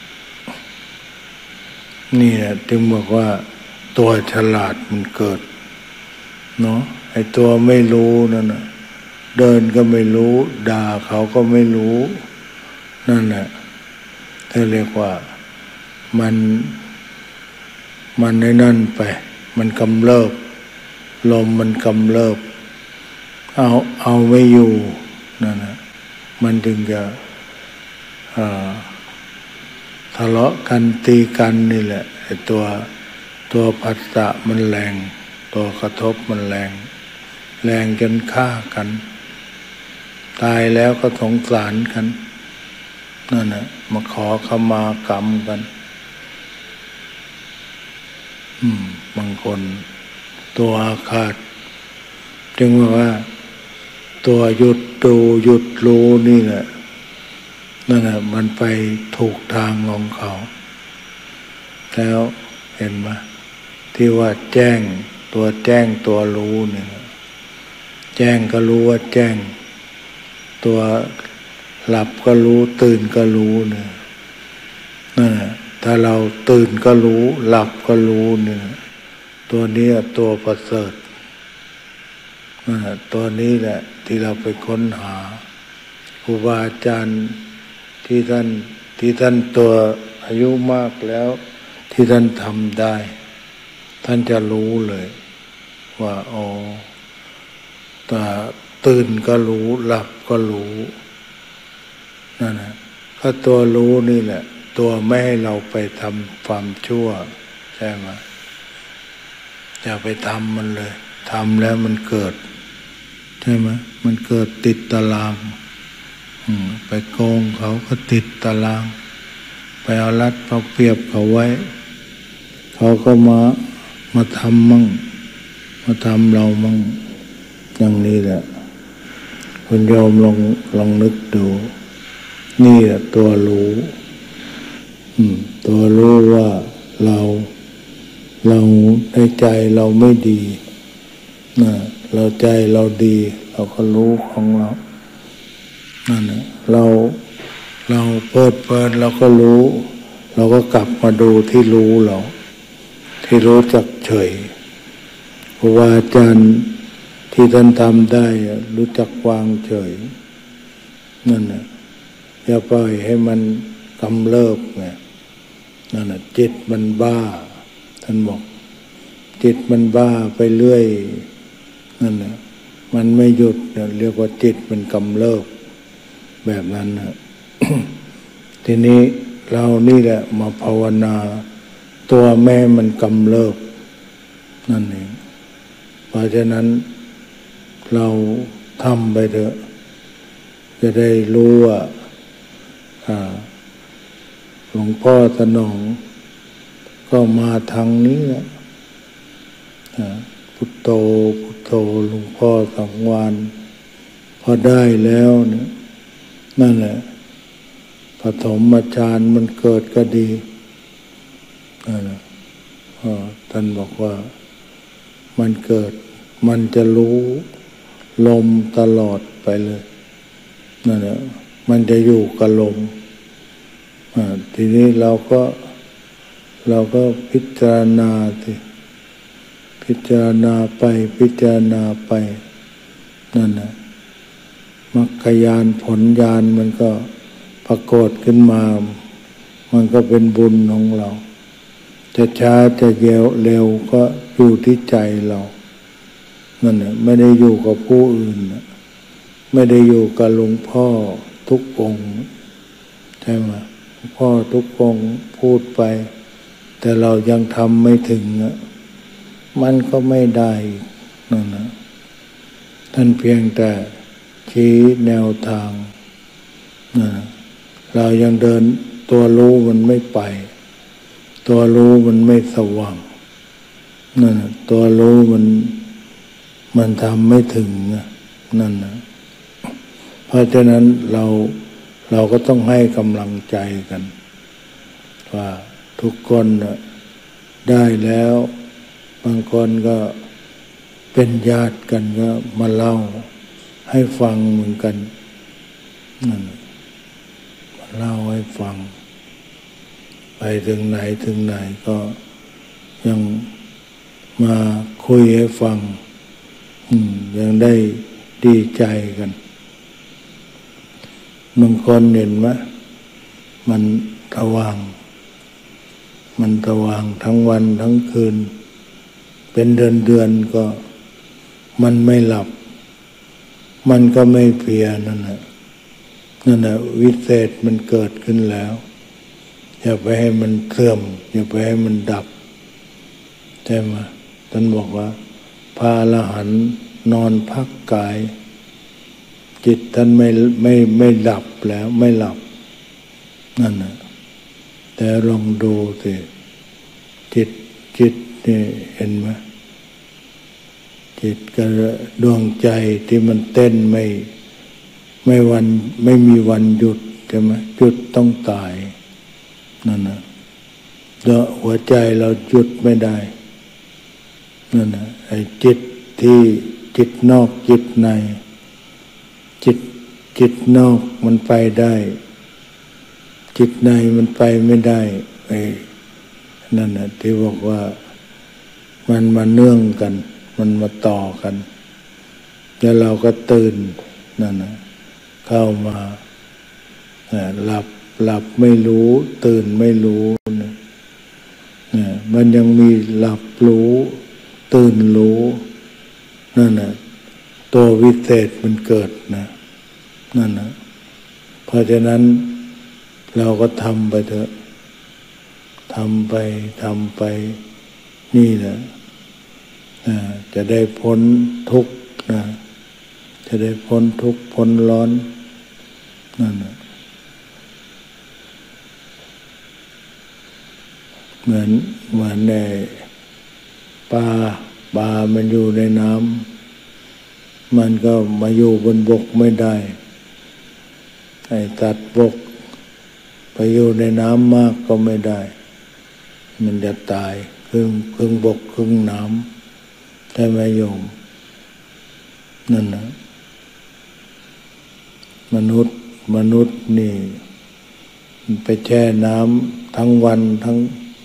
นี่แหละจึงบอกว่าตัวฉลาดมันเกิดเนาะไอ้ตัวไม่รู้นั่นนะเดินก็ไม่รู้ด่าเขาก็ไม่รู้นั่นแหละถ้าเรียกว่ามันในนั่นไปมันกำเริบลมมันกำเริบเอาไม่อยู่นั่นนะมันถึงจะทะเลาะกันตีกันนี่แหละไอ้ตัวผัสสะมันแรงตัวกระทบมันแรงจนฆ่ากันตายแล้วก็สงสารกันนั่นนะมาขอขมากรรมกันบางคนตัวอาฆาตจึงว่าตัวหยุดดูหยุดรู้นี่แหละนั่นแหละมันไปถูกทางของเขาแล้วเห็นไหมที่ว่าแจ้งตัวรู้เนี่ยแจ้งก็รู้ว่าแจ้งตัวหลับก็รู้ตื่นก็รู้เนี่ยนั่นแหละถ้าเราตื่นก็รู้หลับก็รู้เนี่ยตัวนี้ตัวประเสริฐตัวนี้แหละที่เราไปค้นหาครูบาอาจารย์ที่ท่านตัวอายุมากแล้วที่ท่านทำได้ท่านจะรู้เลยว่าแต่ตื่นก็รู้หลับก็รู้นั่นนะก็ตัวรู้นี่แหละตัวไม่ให้เราไปทำความชั่วใช่ไหมอย่าไปทำมันเลยทำแล้วมันเกิดใช่ไหมมันเกิดติดตารางไปโกงเขาก็ติดตารางไปเอารัดเอาเปรียบเขาไว้เขาก็มาทำมั่งมาทำเรามั่งอย่างนี้แหละคุณโยมลองนึกดูนี่แหละตัวรู้ตัวรู้ว่าเราในใจเราไม่ดีเราใจเราดีเราก็รู้ของเรานั่นแหละเราเพลิดเพลินเราก็รู้เราก็กลับมาดูที่รู้เราที่รู้จักเฉยครูบาอาจารย์ที่ท่านทำได้รู้จักวางเฉยนั่นแหละอย่าปล่อยให้มันกำเริบไงนั่นแหละจิตมันบ้าท่านบอกจิตมันบ้าไปเรื่อยนั่นแหละมันไม่หยุดเรียกว่าจิตมันกำเริบแบบนั้นนะ ทีนี้เรานี่แหละมาภาวนาตัวแม่มันกำเริบนั่นเองเพราะฉะนั้นเราทำไปเถอะจะได้รู้ว่าหลวงพ่อสนองก็มาทางนี้แหละพุทโธพุทโธหลวงพ่อสังวานพอได้แล้วเนี่ยนั่นแหละปฐมฌานมันเกิดก็ดีนั่นแหละท่านบอกว่ามันเกิดมันจะรู้ลมตลอดไปเลยนั่นแหละมันจะอยู่กับลมทีนี้เราก็พิจารณาสิพิจารณาไปพิจารณาไปนั่นนะมรรคญาณผลญาณมันก็ปรากฏขึ้นมามันก็เป็นบุญของเราจะช้าจะเร็วก็อยู่ที่ใจเรานั่นแหละไม่ได้อยู่กับผู้อื่นไม่ได้อยู่กับหลวงพ่อทุกองค์ใช่ไหมหลวงพ่อทุกองค์พูดไปแต่เรายังทำไม่ถึงมันก็ไม่ได้นั่นนะท่านเพียงแต่ชี้แนวทางนะเรายังเดินตัวรู้มันไม่ไปตัวรู้มันไม่สว่างนั่นนะตัวรู้มันทำไม่ถึงนั่นนะเพราะฉะนั้นเราก็ต้องให้กำลังใจกันว่าทุกคนได้แล้วบางคนก็เป็นญาติกันก็มาเล่าให้ฟังเหมือนกันนั่นมาเล่าให้ฟังไปถึงไหนถึงไหนก็ยังมาคุยให้ฟังยังได้ดีใจกันบางคนเห็นไหมมันสว่างทั้งวันทั้งคืนเป็นเดือนก็มันไม่หลับมันก็ไม่เพลียนั่นแหละวิเศษมันเกิดขึ้นแล้วอย่าไปให้มันเสื่อมอย่าไปให้มันดับใช่ไหมท่านบอกว่าพระอรหันต์นอนพักกายจิตท่านไม่หลับแล้วไม่หลับนั่นนะแต่ลองดูสิจิตนี่เห็นไหมจิตกับดวงใจที่มันเต้นไม่มีวันหยุดใช่ไหมหยุดต้องตายนั่นนะแล้วหัวใจเราหยุดไม่ได้นั่นนะไอ้จิตที่จิตนอกจิตในจิตนอกมันไปได้จิตในมันไปไม่ได้ไอ้นั่นนะที่บอกว่ามันมาเนื่องกันมันมาต่อกันแล้วเราก็ตื่นนั่นนะเข้ามาหลับไม่รู้ตื่นไม่รู้นะมันยังมีหลับรู้ตื่นรู้นั่นนะตัววิเศษมันเกิดนะนั่นนะเพราะฉะนั้นเราก็ทำไปเถอะทำไปนี่แหละจะได้พ้นทุกข์นะจะได้พ้นทุกข์พ้นร้อนนั่นนะเหมือนในปลามันอยู่ในน้ำมันก็มาอยู่บนบกไม่ได้ไอ้สัตว์บกไปอยู่ในน้ำมากก็ไม่ได้มันจะตายครึ่งบกครึ่งน้ำใช่ไหมโยมนั่นนะมนุษย์นี่ไปแช่น้ำทั้งวันทั้ง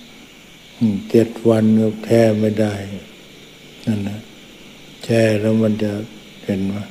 7 วันก็แช่ไม่ได้นั่นนะแช่แล้วมันจะเห็นว่า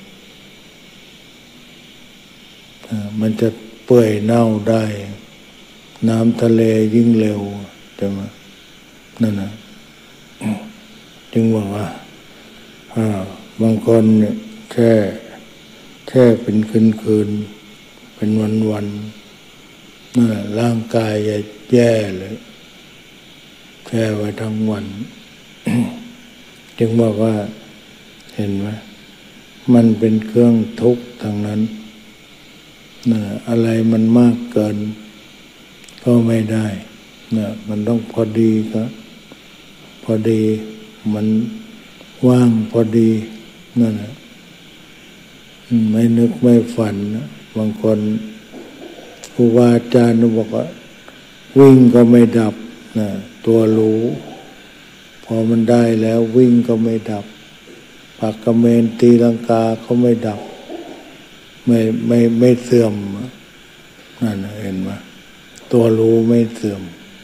มันจะเปื่อยเน่าได้น้ำทะเลยิ่งเร็วใช่ไหมนั่นนะจึงบอกว่าบางคนเนี่ยแช่เป็นคืนเป็นวันนั่นแหละร่างกายจะแย่เลยแช่ไว้ทั้งวัน จึงบอกว่าเห็นไหมมันเป็นเครื่องทุกข์ทางนั้นนะอะไรมันมากเกินก็ไม่ได้นะมันต้องพอดีก็พอดีมันว่างพอดีนั่นแหละไม่นึกไม่ฝันนะบางคนครูบาอาจารย์บอกว่าวิ่งก็ไม่ดับนะตัวรู้พอมันได้แล้ววิ่งก็ไม่ดับปักกระเมนตีลังกาเขาไม่ดับไม่เสื่อมนั่นเห็นไหมตัวรู้ไม่เสื่อม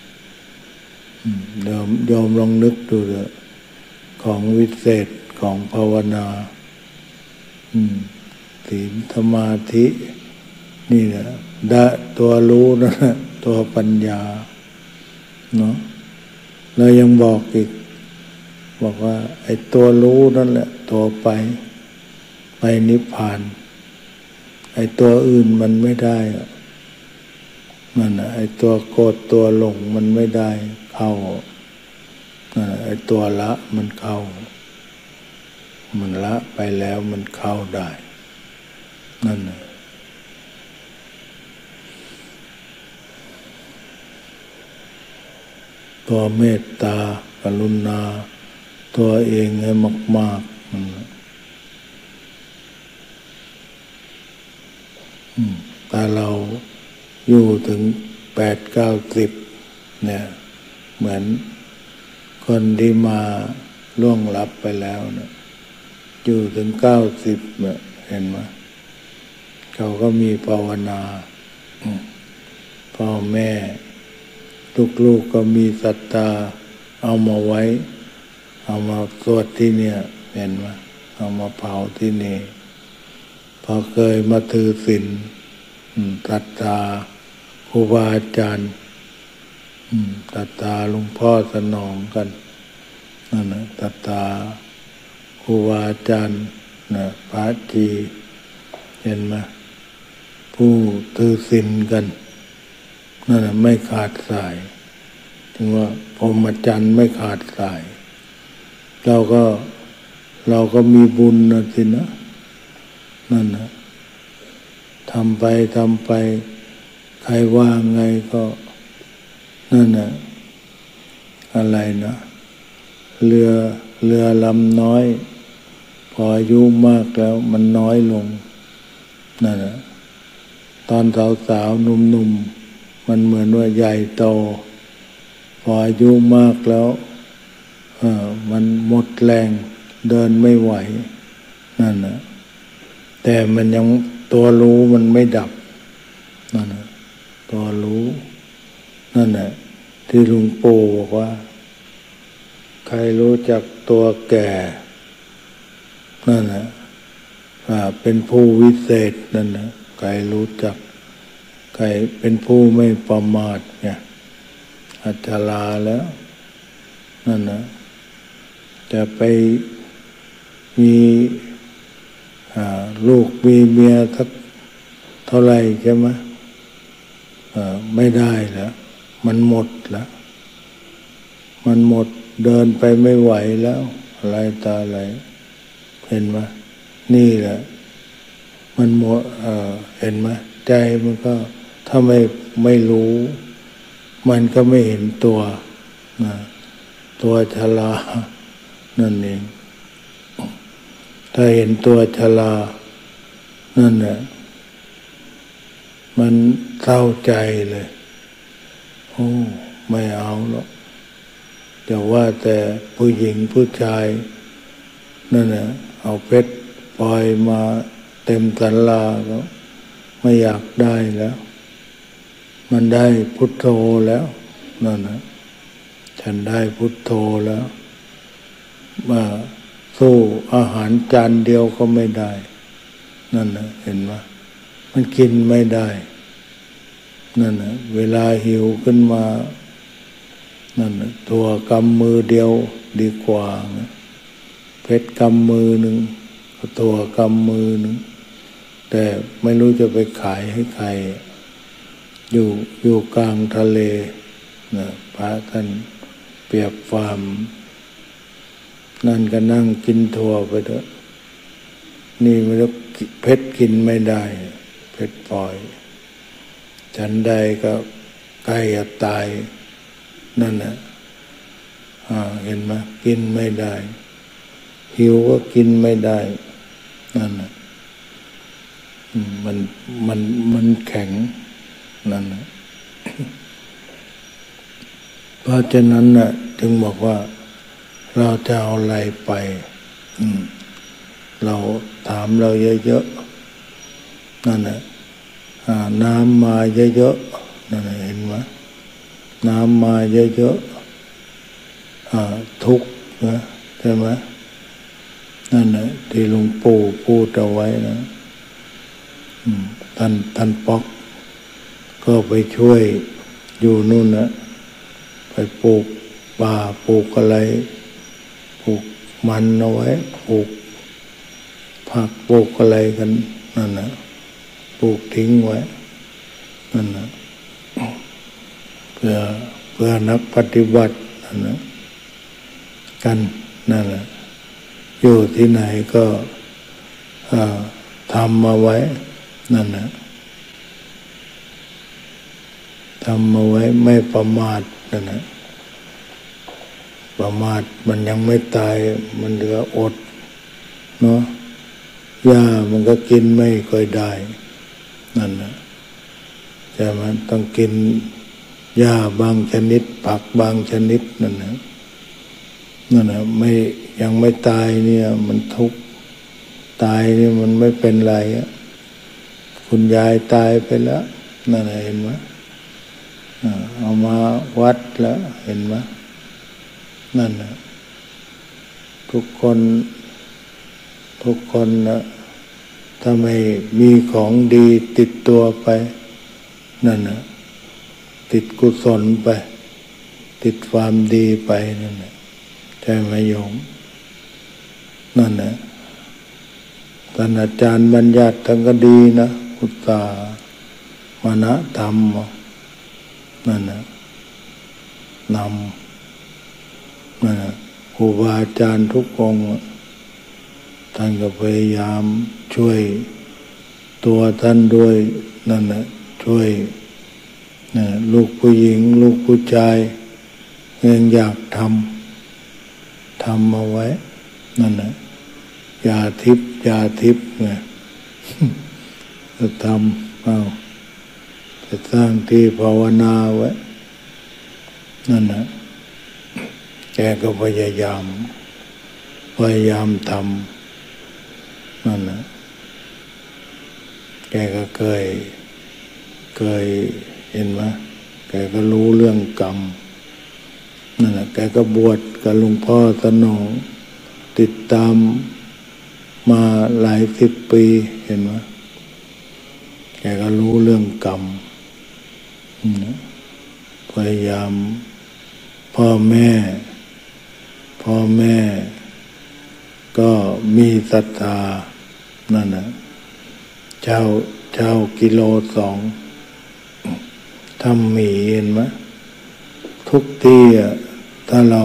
ยอมลองนึกดูเถอะของวิเศษของภาวนาศีลสมาธินี่แหละตัวรู้นะตัวปัญญาเนาะแล้วยังบอกอีกบอกว่าไอ้ตัวรู้นั่นแหละตัวไปนิพพานไอ้ตัวอื่นมันไม่ได้นั่นน่ะไอ้ตัวโกรธตัวหลงมันไม่ได้เข้านั่นไอ้ตัวละมันเข้ามันละไปแล้วมันเข้าได้นั่นน่ะตัวเมตตากรุณาตัวเองให้มากๆนั่นน่ะแต่เราอยู่ถึง8-9-10เนี่ยเหมือนคนที่มาล่วงลับไปแล้วนะอยู่ถึง90เนี่ยเห็นไหมเขาก็มีภาวนาพ่อแม่ลูกๆก็มีศรัทธาเอามาไว้เอามาสวดที่เนี่ยเห็นไหมเอามาเผาที่นี่พอเคยมาถือศีลศรัทธาครูบาอาจารย์ศรัทธาหลวงพ่อสนองกันนั่นนะศรัทธาครูบาอาจารย์นะพระจีเห็นไหมผู้ถือศีลกันนั่นนะไม่ขาดสายถึงว่าพรหมจรรย์ไม่ขาดสายเราก็มีบุญนะสินะนั่นนะทำไปใครว่าไงก็นั่นนะอะไรนะเรือลำน้อยพออายุมากแล้วมันน้อยลงนั่นนะตอนสาวๆหนุ่มๆมันเหมือนว่าใหญ่โตพออายุมากแล้วมันหมดแรงเดินไม่ไหวนั่นนะแต่มันยังตัวรู้มันไม่ดับนั่นนะตัวรู้นั่นแหละที่หลวงปู่บอกว่าใครรู้จักตัวแก่นั่นแหละเป็นผู้วิเศษนั่นนะใครรู้จักใครเป็นผู้ไม่ประมาทเนี่ยอัจฉริยะแล้วนั่นนะจะไปมีลูกมีเมียสักเท่าไหร่ใช่ไหมไม่ได้แล้วมันหมดแล้วมันหมดเดินไปไม่ไหวแล้วอะไรตาอะไรเห็นไหมนี่แหละมันหมดเห็นไหมใจมันก็ถ้าไม่รู้มันก็ไม่เห็นตัวชรานั่นเองถ้าเห็นตัวชรานั่นแหละมันเศร้าใจเลยโอ้ไม่เอาหรอกแต่ว่าแต่ผู้หญิงผู้ชายนั่นแหละเอาเพชรปล่อยมาเต็มศาลาก็ไม่อยากได้แล้วมันได้พุทโธแล้วนั่นนะฉันได้พุทโธแล้วมาสู้อาหารจานเดียวก็ไม่ได้นั่นนะเห็นไหมมันกินไม่ได้นั่นนะเวลาหิวขึ้นมานั่นนะตัวกำมือเดียวดีกว่านะเพชรกำมือหนึ่งตัวกำมือหนึ่งแต่ไม่รู้จะไปขายให้ใครอยู่กลางทะเลนะพระท่านเปรียบฟาร์มนั่นก็นั่งกินถั่วไปเถอะนี่ไม่รู้เพชรกินไม่ได้เพชรปล่อยฉันใดก็ใกล้จะตายนั่นน่ะเห็นไหมกินไม่ได้หิวก็กินไม่ได้นั่นน่ะมันมันมันแข็งนั่นนะเพราะฉะนั้นน่ะจึงบอกว่าเราจะเอาอะไรไปเราถามเราเยอะๆนั่นน่ะน้ำมาเยอะๆนั่นเห็นไหมน้ำมาเยอะๆทุกข์นะใช่ไหมนั่นน่ะที่หลวงปู่พูดเอาไว้นะท่านป๊อกก็ไปช่วยอยู่นู่นนะไปปลูกป่าปลูกอะไรปลูกมันเอาไว้ปลูกผักปลูกอะไรกันนั่นนะปลูกทิ้งไว้นั่นนะเพื่อนักปฏิบัตินั่นนะกันนั่นแหละอยู่ที่ไหนก็ทำมาไว้นั่นนะทำมาไว้ไม่ประมาทนั่นนะประมาทมันยังไม่ตายมันเหลืออดเนาะหญ้ามันก็กินไม่ค่อยได้นั่นนะใช่ไหมต้องกินหญ้าบางชนิดผักบางชนิดนั่นนะไม่ยังไม่ตายเนี่ยมันทุกข์ตายเนี่ยมันไม่เป็นไรคุณยายตายไปแล้วนั่นเห็นไหมเอามาวัดแล้วเห็นไหมนั่นนะทุกคนนะถ้าไม่มีของดีติดตัวไปนั่นนะติดกุศลไปติดความดีไปนั่นนะใช่ไหมโยมนั่นนะท่านอาจารย์บัญญัติท่านก็ดีนะอุตตามนะธรรมนั่นนะนำนั่นนะครูบาอาจารย์ทุกองค์ท่านก็พยายามช่วยตัวท่านด้วยนั่นนะช่วยลูกผู้หญิงลูกผู้ชายยังอยากทำเอาไว้นั่นนะยาทิพย์ไงจะทำจะสร้างที่ภาวนาไว้นั่นนะแกก็พยายามทำนั่นนะแกก็เคยเห็นไหมแกก็รู้เรื่องกรรมนั่นแหละแกก็บวชกับหลวงพ่อสนองติดตามมาหลายสิบปีเห็นไหมแกก็รู้เรื่องกรรมพยายามพ่อแม่ก็มีศรัทธานั่นนะเจ้ากิโล2ทำหมีเห็นไหมทุกที่ถ้าเรา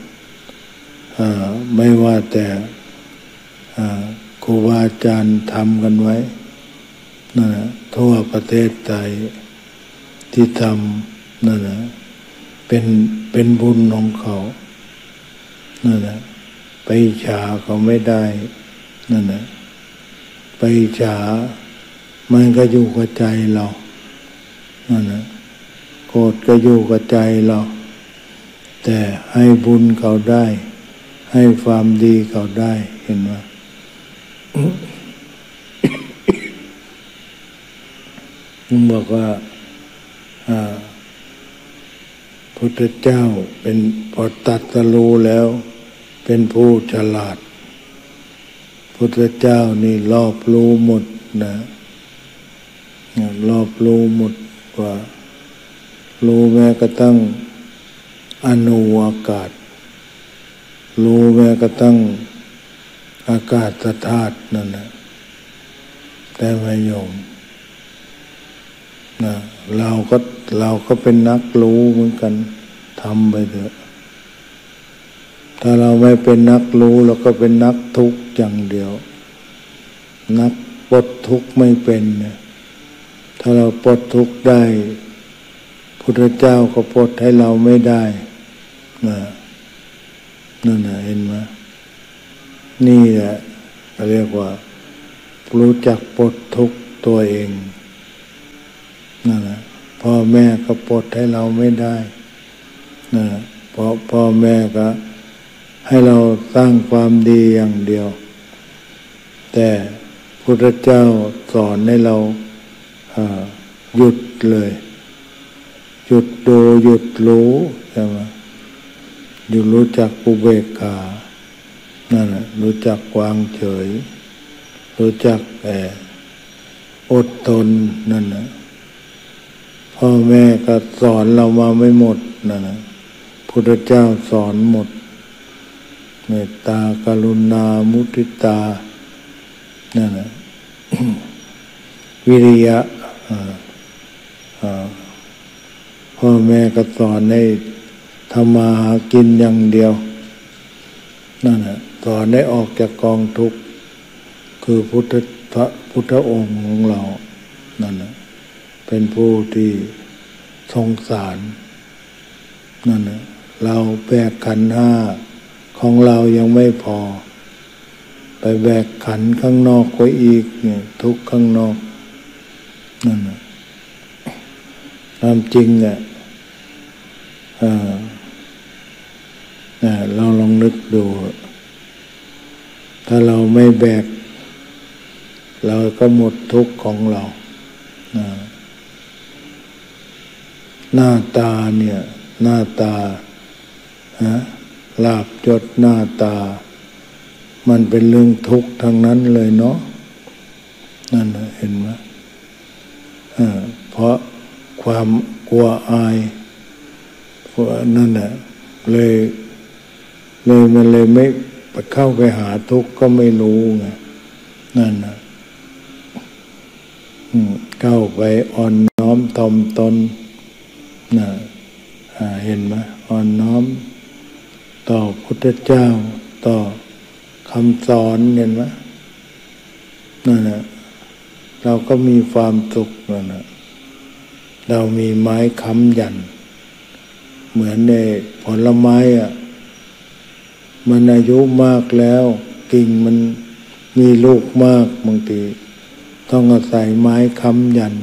ไม่ว่าแต่ครูบาอาจารย์ทำกันไว้นั่นนะทั่วประเทศไทยที่ทำนั่นนะเป็นบุญของเขานั่นนะไปอิจฉาเขาไม่ได้นั่นนะไปอิจฉามันก็อยู่กับใจเรานั่นนะโกรธก็อยู่กับใจเราแต่ให้บุญเขาได้ให้ความดีเขาได้เห็นไหมผมบอกว่าพุทธเจ้าเป็นพอตรัสรู้แล้วเป็นผู้ฉลาดพุทธเจ้านี่รอบรู้หมดนะรอบรู้หมดว่ารู้แม้กระทั่งอนุอากาศรู้แม้กระทั่งอากาศธาตุนั่นนะแต่ไม่โยมนะเราก็เป็นนักรู้เหมือนกันทำไปเถอะถ้าเราไม่เป็นนักรู้เราก็เป็นนักทุกข์อย่างเดียวนักปลดทุกข์ไม่เป็นเนี่ยถ้าเราปลดทุกข์ได้พุทธเจ้าก็ปลดให้เราไม่ได้นั่นน่ะเห็นไหมนี่แหละเรียกว่ารู้จักปลดทุกข์ตัวเองนั่นแหละพ่อแม่ก็ปลดให้เราไม่ได้นะเพราะพ่อแม่ก็ให้เราสร้างความดีอย่างเดียวแต่พุทธเจ้าสอนให้เราหยุดเลยหยุดดูหยุดรู้ใช่ไหมหยุดรู้จักอุเบกขานั่นแหละรู้จักวางเฉยรู้จักอดทนนั่นนะพ่อแม่ก็สอนเรามาไม่หมดนั่นนะพุทธเจ้าสอนหมดเมตตากรุณามุทิตานั่นนะ วิริยะพ่อแม่ก็สอนให้ทำมาหากินอย่างเดียวนั่นแหละสอนให้ออกจากกองทุกข์คือพระพุทธองค์ของเรานั่นแหละเป็นผู้ที่สงสารนั่นแหละเราแบกขันธ์ห้าของเรายังไม่พอไปแบกขันธ์ข้างนอกไว้อีกเนี่ยทุกข์ข้างนอกนั่นแหละความจริงเนี่ยเราลองนึกดูถ้าเราไม่แบกเราก็หมดทุกข์ของเราหน้าตาเนี่ยหน้าตาลาภยศหน้าตามันเป็นเรื่องทุกข์ทั้งนั้นเลยเนาะนั่นเห็นไหมเพราะความกลัวอายเพราะนั่นแหละเลยมันเลยไม่ไปเข้าไปหาทุกข์ก็ไม่รู้ไงนั่นนะเข้าไปอ่อนน้อมถ่อมตนนะเห็นไหมอ่อนน้อมต่อพุทธเจ้าต่อคำสอนเห็นไหมนั่นแหละเราก็มีความสุขนั่นแหละเรามีไม้ค้ำยันเหมือนในผลไม้มันอายุมากแล้วกิ่งมันมีลูกมากบางทีต้องอาศัยไม้ค้ำยัน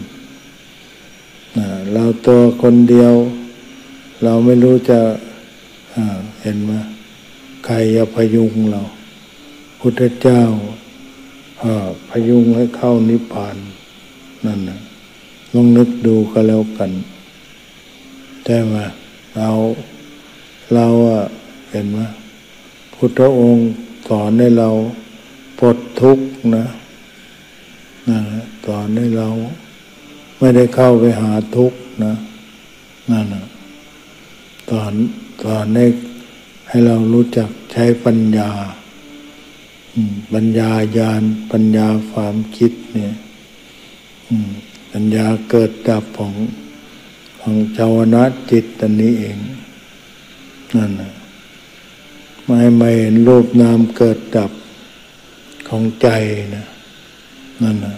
เราตัวคนเดียวเราไม่รู้จะเห็นไหมใครจะพยุงเราพุทธเจ้าพยุงให้เข้านิพพานนั่นนะลองนึกดูก็แล้วกันใช่ไหมเราเห็นไหมพุทธองค์สอนให้เราปลดทุกข์นะสอนให้เราไม่ได้เข้าไปหาทุกข์นะนั่นนะสอนให้เรารู้จักใช้ปัญญาปัญญาญาณปัญญาความคิดเนี่ยปัญญาเกิดดับของเจาวนะจิตอันนี้เองนั่นนะไม่เห็นรูปนามเกิดดับของใจนะนั่นนะ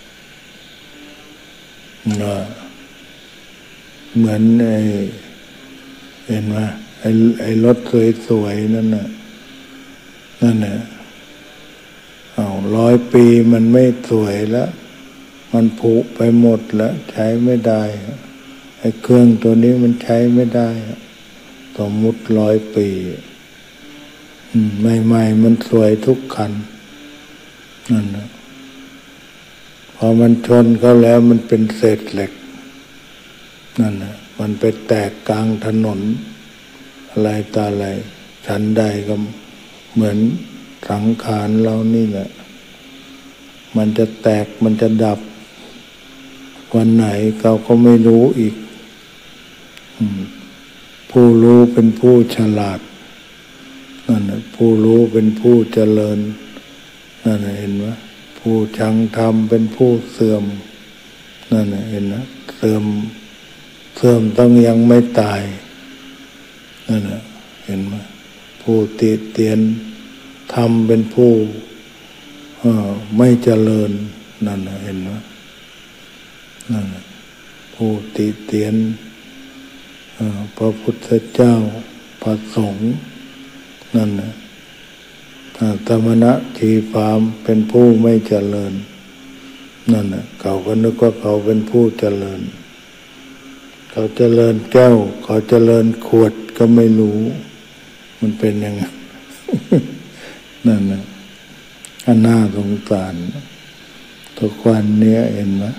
เหมือนเห็นไหมไอ้รถสวยๆนั่นน่ะ100 ปีมันไม่สวยแล้วมันผุไปหมดแล้วใช้ไม่ได้ไอ้เครื่องตัวนี้มันใช้ไม่ได้สมมุติ100 ปีใหม่ๆมันสวยทุกคันนั่นนะพอมันชนเขาแล้วมันเป็นเศษเหล็กนั่นนะมันไปแตกกลางถนนอะไรตาอะไรชั้นใดก็เหมือนสังขารเรานี่แหละมันจะแตกมันจะดับวันไหนเราก็ไม่รู้อีกผู้รู้เป็นผู้ฉลาดนั่นนะผู้รู้เป็นผู้เจริญนั่นนะเห็นไหมผู้ชังธรรมเป็นผู้เสื่อมนั่นนะเห็นนะเสื่อมต้องยังไม่ตายนั่นนะเห็นไหมผู้ติเตียนธรรมเป็นผู้ไม่เจริญนั่นนะเห็นไหมนั่นนะผู้ติเตียนพระพุทธเจ้าพระสงฆ์นั่นนะสมณะชีพรามเป็นผู้ไม่เจริญนั่นน่ะเขาก็นึกว่าเขาเป็นผู้เจริญเขาเจริญแก้วเขาเจริญขวดก็ไม่รู้มันเป็นยังไง นั่นน่ะก็น่าสงสารทุกวันนี้เห็นไหม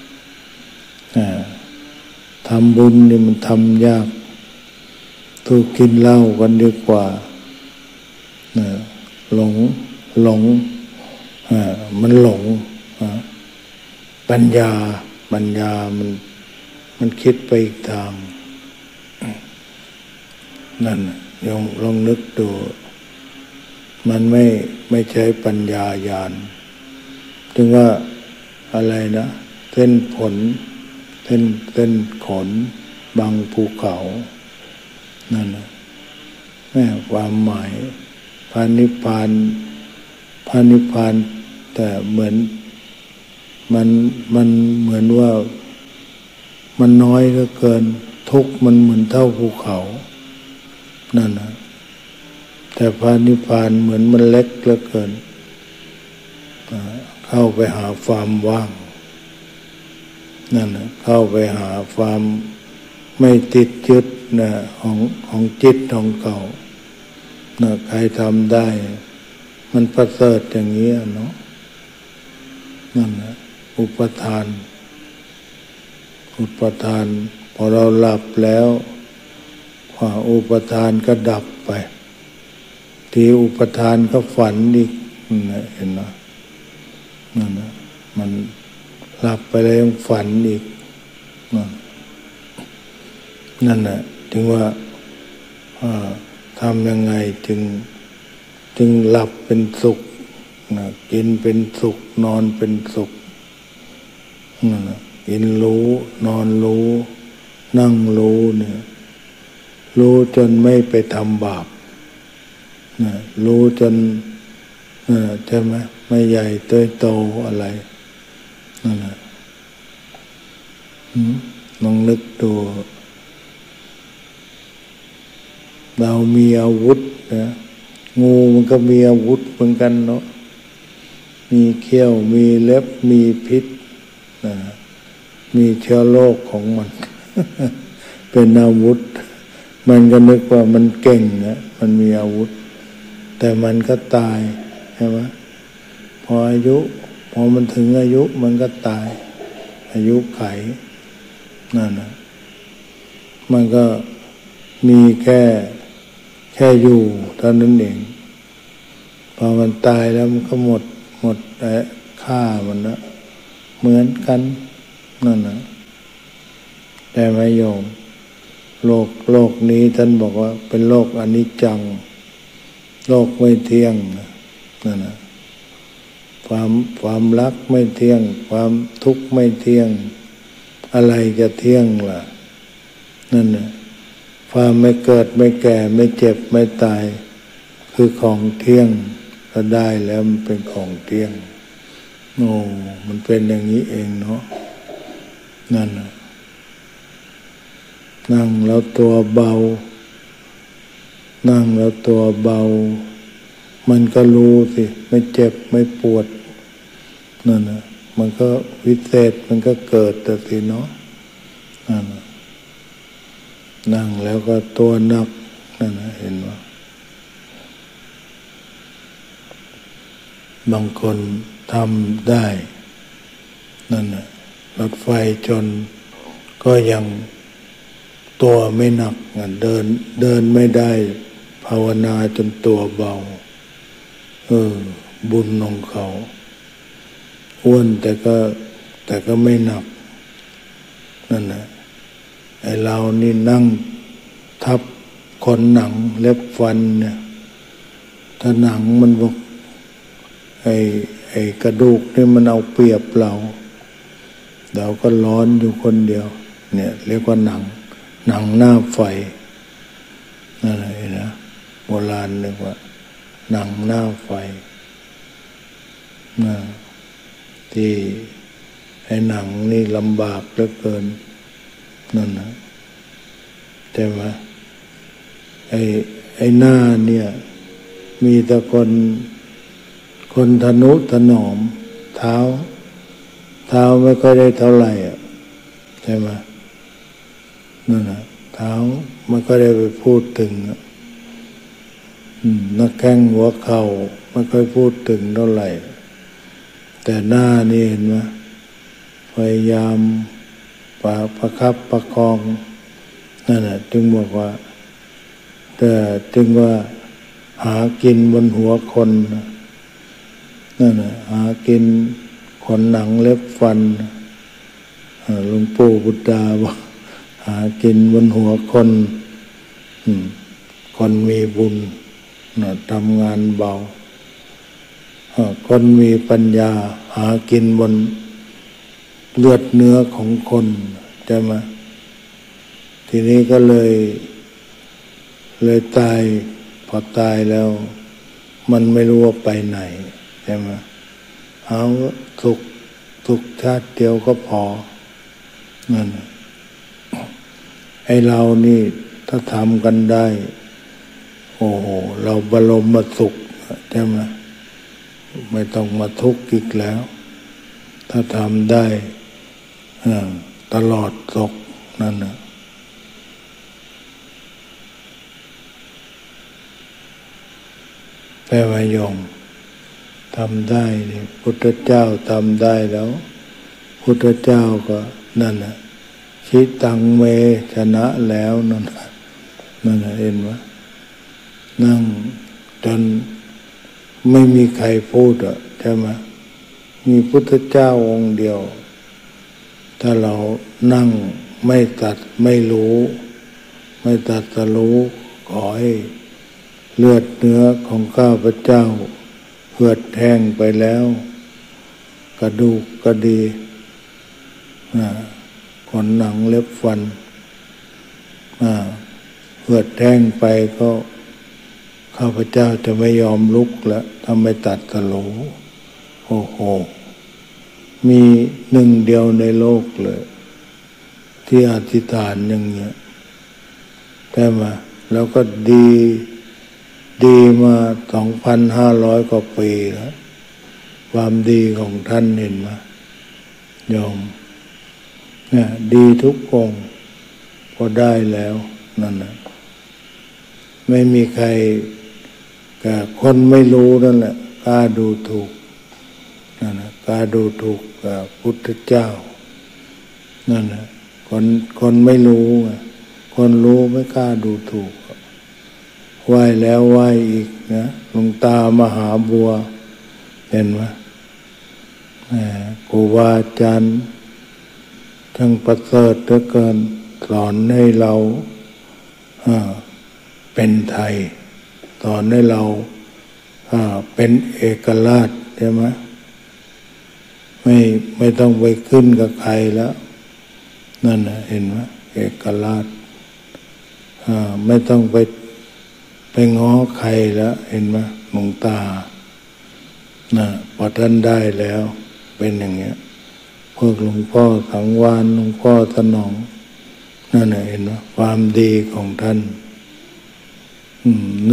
ทำบุญนี่มันทำยากทุกกินเหล้ากันดีกว่าหลงมันหลงปัญญามันคิดไปอีกทางนั่นลองนึกดูมันไม่ใช้ปัญญาญาณถึงว่าอะไรนะเส้นขนบางภูเขานั่นนะความหมายพระนิพพานแต่เหมือนมันเหมือนว่ามันน้อยเหลือเกินทุกข์มันเหมือนเท่าภูเขานั่นนะแต่พระนิพพานเหมือนมันเล็กเหลือเกินเข้าไปหาความว่างนั่นนะเข้าไปหาความไม่ติดยึดนะของจิตของเขานะใครทำได้มันประเสริฐอย่างนี้เนาะนั่นนะอุปทานพอเราหลับแล้วอุปทานก็ดับไปทีอุปทานก็ฝันอีกเห็นไหมนั่นนะมันหลับไปแล้วยังฝันอีกนั่นแหละถึงว่าทำยังไงจึงหลับเป็นสุขกินเป็นสุขนอนเป็นสุขนั่นแหละกินรู้นอนรู้นั่งรู้เนี่ยรู้จนไม่ไปทำบาปรู้จนใช่ไหมไม่ใหญ่โตอะไรนั่นแหละลองนึกดูเรามีอาวุธนะงูมันก็มีอาวุธเหมือนกันเนาะมีเขี้ยวมีเล็บมีพิษมีเชื้อโรคของมัน เป็นอาวุธมันก็นึกว่ามันเก่งนะมันมีอาวุธแต่มันก็ตายใช่ไหมพอมันถึงอายุมันก็ตายอายุไขนั่นนะมันก็มีแค่อยู่เท่านั้นเองพอมันตายแล้วมันก็หมดค่ามันนะเหมือนกันนั่นนะแต่ไม่โยมโลกนี้ท่านบอกว่าเป็นโลกอนิจจังโลกไม่เที่ยงนั่นนะความรักไม่เที่ยงความทุกข์ไม่เที่ยงอะไรจะเที่ยงล่ะนั่นนะความไม่เกิดไม่แก่ไม่เจ็บไม่ตายคือของเที่ยงถ้าได้แล้วมันเป็นของเที่ยงมันเป็นอย่างนี้เองเนาะนั่นนะนั่งแล้วตัวเบามันก็รู้สิไม่เจ็บไม่ปวดนั่นนะมันก็วิเศษมันก็เกิดแต่สิเนาะนั่นนะนั่งแล้วก็ตัวหนักนั่นนะเห็นว่าบางคนทำได้นั่นนะรถไฟชนก็ยังตัวไม่หนักเดินไม่ได้ภาวนาจนตัวเบาบุญของเขาอ้วนแต่ก็ไม่หนักนั่นนะไอ้เรานี่นั่งทับขนหนังเล็บฟันเนี่ยถ้าหนังมันบอกไอ้กระดูกนี่มันเอาเปรียบเราก็ร้อนอยู่คนเดียวเนี่ยเรียกว่าหนังหน้าไฟนั่นแหละนะโบราณเรียกว่าหนังหน้าไฟที่ไอ้หนังนี่ลำบากเหลือเกินนั่นนะใช่ไหมไอ้หน้าเนี่ยมีแต่คนทนุถนอมเท้าเท้าไม่ค่อยได้เท่าไหร่ใช่ไหมนั่นนะเท้าไม่ค่อยได้ไปพูดถึงนักแข้งหัวเข่าไม่ค่อยพูดถึงเท่าไหร่แต่หน้านี่เห็นไหมพยายามประคับประคองนั่นแหละจึงบอกว่าแต่จึงว่าหากินบนหัวคนนั่นแหละหากินขนหนังเล็บฟันหลวงปู่บุตรดาบอกหากินบนหัวคนคนมีบุญทำงานเบาคนมีปัญญาหากินบนเลือดเนื้อของคนใช่ไหมทีนี้ก็เลยตายพอตายแล้วมันไม่รู้ว่าไปไหนใช่ไหมเอาสุขชาติเดียวก็พอนั่นไอ้เรานี่ถ้าทำกันได้โอ้โหเราบรมสุขใช่ไหมไม่ต้องมาทุกข์อีกแล้วถ้าทำได้ตลอดศกนั่นนะแปลว่าโยมทำได้นี่พุทธเจ้าทำได้แล้วพุทธเจ้าก็นั่นนะชิตังเมชนะแล้วนั่นนะเห็นไหมนั่งจนไม่มีใครพูดใช่ไหมมีพุทธเจ้าองค์เดียวถ้าเรานั่งไม่ตัดไม่รู้ไม่ตัดสรู้ขอให้เลือดเนื้อของข้าพเจ้าเหือดแห้งไปแล้วกระดูกก็ดีขนหนังเล็บฟันเหือดแห้งไปก็ข้าพเจ้าจะไม่ยอมลุกแล้วถ้าไม่ตัดสรู้โอ้โหมีหนึ่งเดียวในโลกเลยที่อธิษฐานอย่างเงี้ยแต่มาแล้วก็ดีมา 2,500 กว่าปีแล้วความดีของท่านเห็นไหมโยมเนี่ยดีทุกองค์พอได้แล้วนั่นนะไม่มีใครกับคนไม่รู้นั่นแหละกล้าดูถูกนั่นนะกล้าดูถูกกับพุทธเจ้านั่นนะคนไม่รู้คนรู้ไม่กล้าดูถูกไหว้แล้วไหว้อีกนะหลวงตามหาบัวเห็นไหมครูบาอาจารย์ทั้งประเสริฐเหลือเกินสอนให้เราเป็นไทยสอนให้เราเป็นเอกราชใช่ไหมไม่ต้องไปขึ้นกับใครแล้วนั่นนะเห็นไหมเอกราชไม่ต้องไปง้อใครแล้วเห็นไหมหลวงตาพอท่านได้แล้วเป็นอย่างเงี้ยพวกหลวงพ่อสังวาลหลวงพ่อสนองนั่นเห็นไหมความดีของท่านเห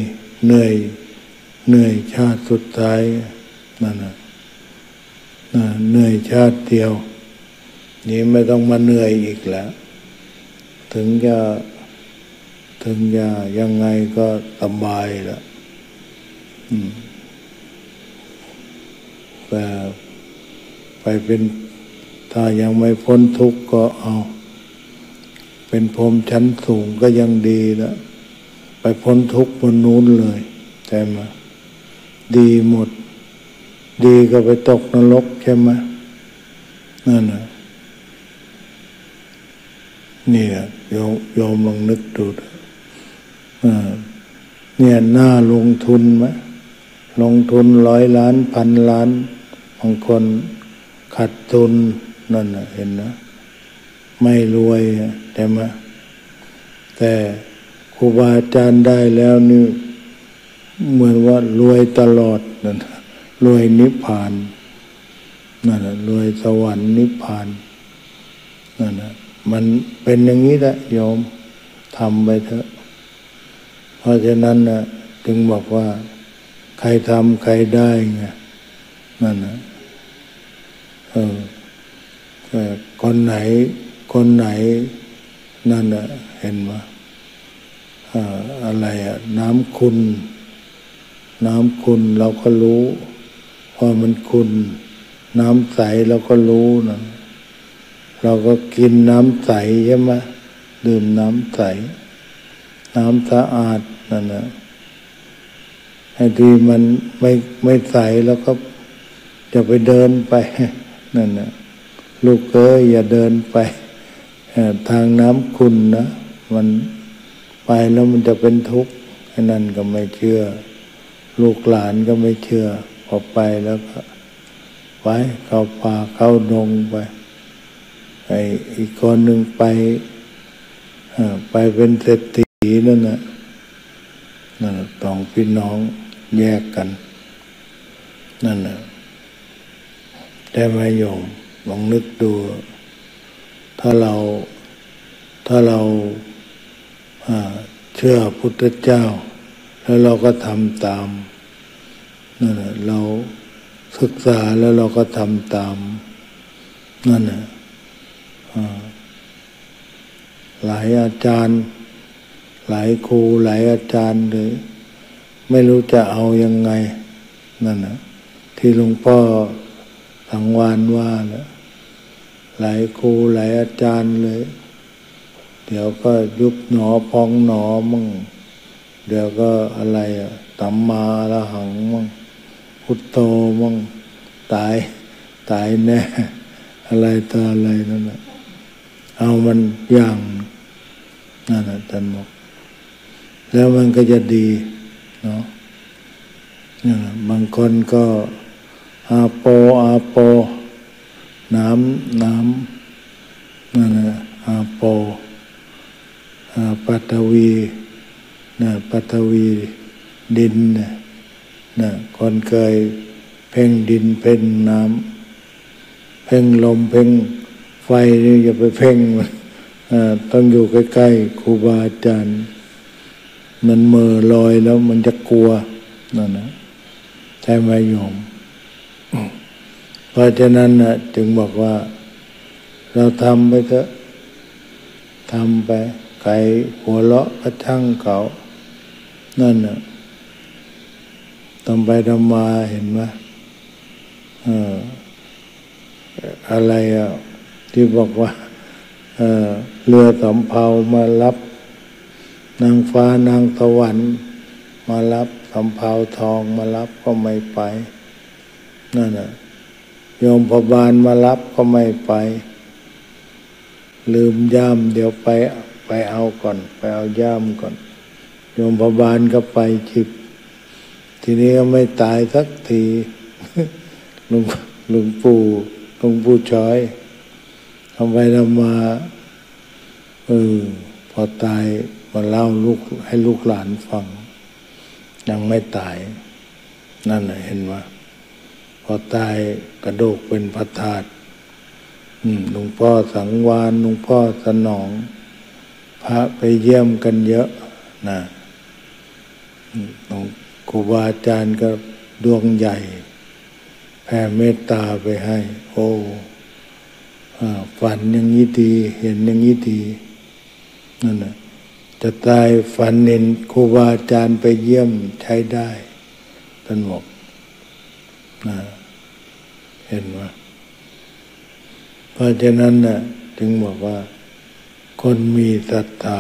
นื่อยชาติสุดท้ายนั่นเหนื่อยชาติเดียวนี้ไม่ต้องมาเหนื่อยอีกแล้วถึงจะยังไงก็สบายแล้วแต่ไปเป็นถ้ายังไม่พ้นทุกข์ก็เอาเป็นพรหมชั้นสูงก็ยังดีแล้วไปพ้นทุกข์บนนู้นเลยใช่ไหมดีหมดดีก็ไปตกนรกใช่ไหมนั่นนะนี่แหละโยมลองนึกดูเนี่ยน่าลงทุนไหมลงทุน100 ล้าน1,000 ล้านบางคนขาดทุนนั่นนะเห็นนะไม่รวยใช่ไหมแต่ครูบาอาจารย์ได้แล้วนี่เหมือนว่ารวยตลอดนั่นรวยนิพพานนั่นนะรวยสวรรค์นิพพานนั่นนะมันเป็นอย่างนี้แหละโยมทำไปเถอะเพราะฉะนั้นนะจึงบอกว่าใครทำใครได้ไงนั่นนะคนไหนคนไหนนั่นน่ะเห็นไหมอะไรน้ำขุ่นเราก็รู้ว่ามันขุ่นน้ำใสเราก็รู้นะเราก็กินน้ำใสใช่ไหมดื่มน้ำใสน้ำสะอาดนั่นนะไอ้ที่มันไม่ใสแล้วก็จะไปเดินไปนั่นนะลูกเอ้ยอย่าเดินไปทางน้ำขุ่นนะมันไปแล้วมันจะเป็นทุกข์ไอ้นั่นก็ไม่เชื่อลูกหลานก็ไม่เชื่อพอไปแล้วก็ไปเข้าป่าเข้าดงไปไอ้อีกคนหนึ่งไปเป็นเศรษฐีนั่นน่ะสองพี่น้องแยกกันนั่นน่ะได้ไหมโยมลองนึกดูถ้าเราเชื่อพุทธเจ้าแล้วเราก็ทำตามนั่นน่ะเราศึกษาแล้วเราก็ทำตามนั่นน่ะหลายอาจารย์หลายครูหลายอาจารย์เลยไม่รู้จะเอายังไงนั่นน่ะที่หลวงพ่อสังวานว่าแล้วหลายครูหลายอาจารย์เลยเดี๋ยวก็ยุบหนอพองหนอมั่งเดี๋ยวก็อะไรสัมมาอรหังมั่งพุทโธมั่งตายแน่อะไรต่ออะไรนั่นน่ะเอามันอย่างนั่นน่ะท่านบอกแล้วมันก็จะดีเนาะบางคนก็อาโปน้ำนั่นน่ะอาโปปัทวีปัทวีดินคนเคยเพ่งดินเพ่งน้ำเพ่งลมเพ่งไฟนี่อย่าไปเพ่งมันต้องอยู่ใกล้ๆครูบาอาจารย์มันเมื่อลอยแล้วมันจะกลัวนั่นนะใช่ไหมโยมเพราะฉะนั้นจึงบอกว่าเราทำไปเถอะทำไปใครหัวเราะก็ช่างเขานั่นน่ะทำไปทำมาเห็นไหมอะไรที่บอกว่าเรือสำเภามารับนางฟ้านางสวรรค์มารับสำเภาทองมารับก็ไม่ไปนั่นน่ะโยมพบาลมารับก็ไม่ไปลืมย่ามเดี๋ยวไปเอาก่อนไปเอาย่ามก่อนโยมพบาลก็ไปฉิบทีนี้ก็ไม่ตายสักทีหลวงปู่ช้อยทำไปทำมาพอตายมาเล่าให้ลูกหลานฟังยังไม่ตายนั่นน่ะเห็นว่าพอตายกระโดกเป็นพระธาตุหลวงพ่อสังวานหลวงพ่อสนองพระไปเยี่ยมกันเยอะนะครูบาอาจารย์ก็ดวงใหญ่แผ่เมตตาไปให้โอ้ฝันอย่างนี้ดีเห็นอย่างนี้ดีนั่นน่ะจะตายฝันเห็นครูบาอาจารย์ไปเยี่ยมใช้ได้ท่านบอกเห็นไหมเพราะฉะนั้นน่ะถึงบอกว่าคนมีศรัทธา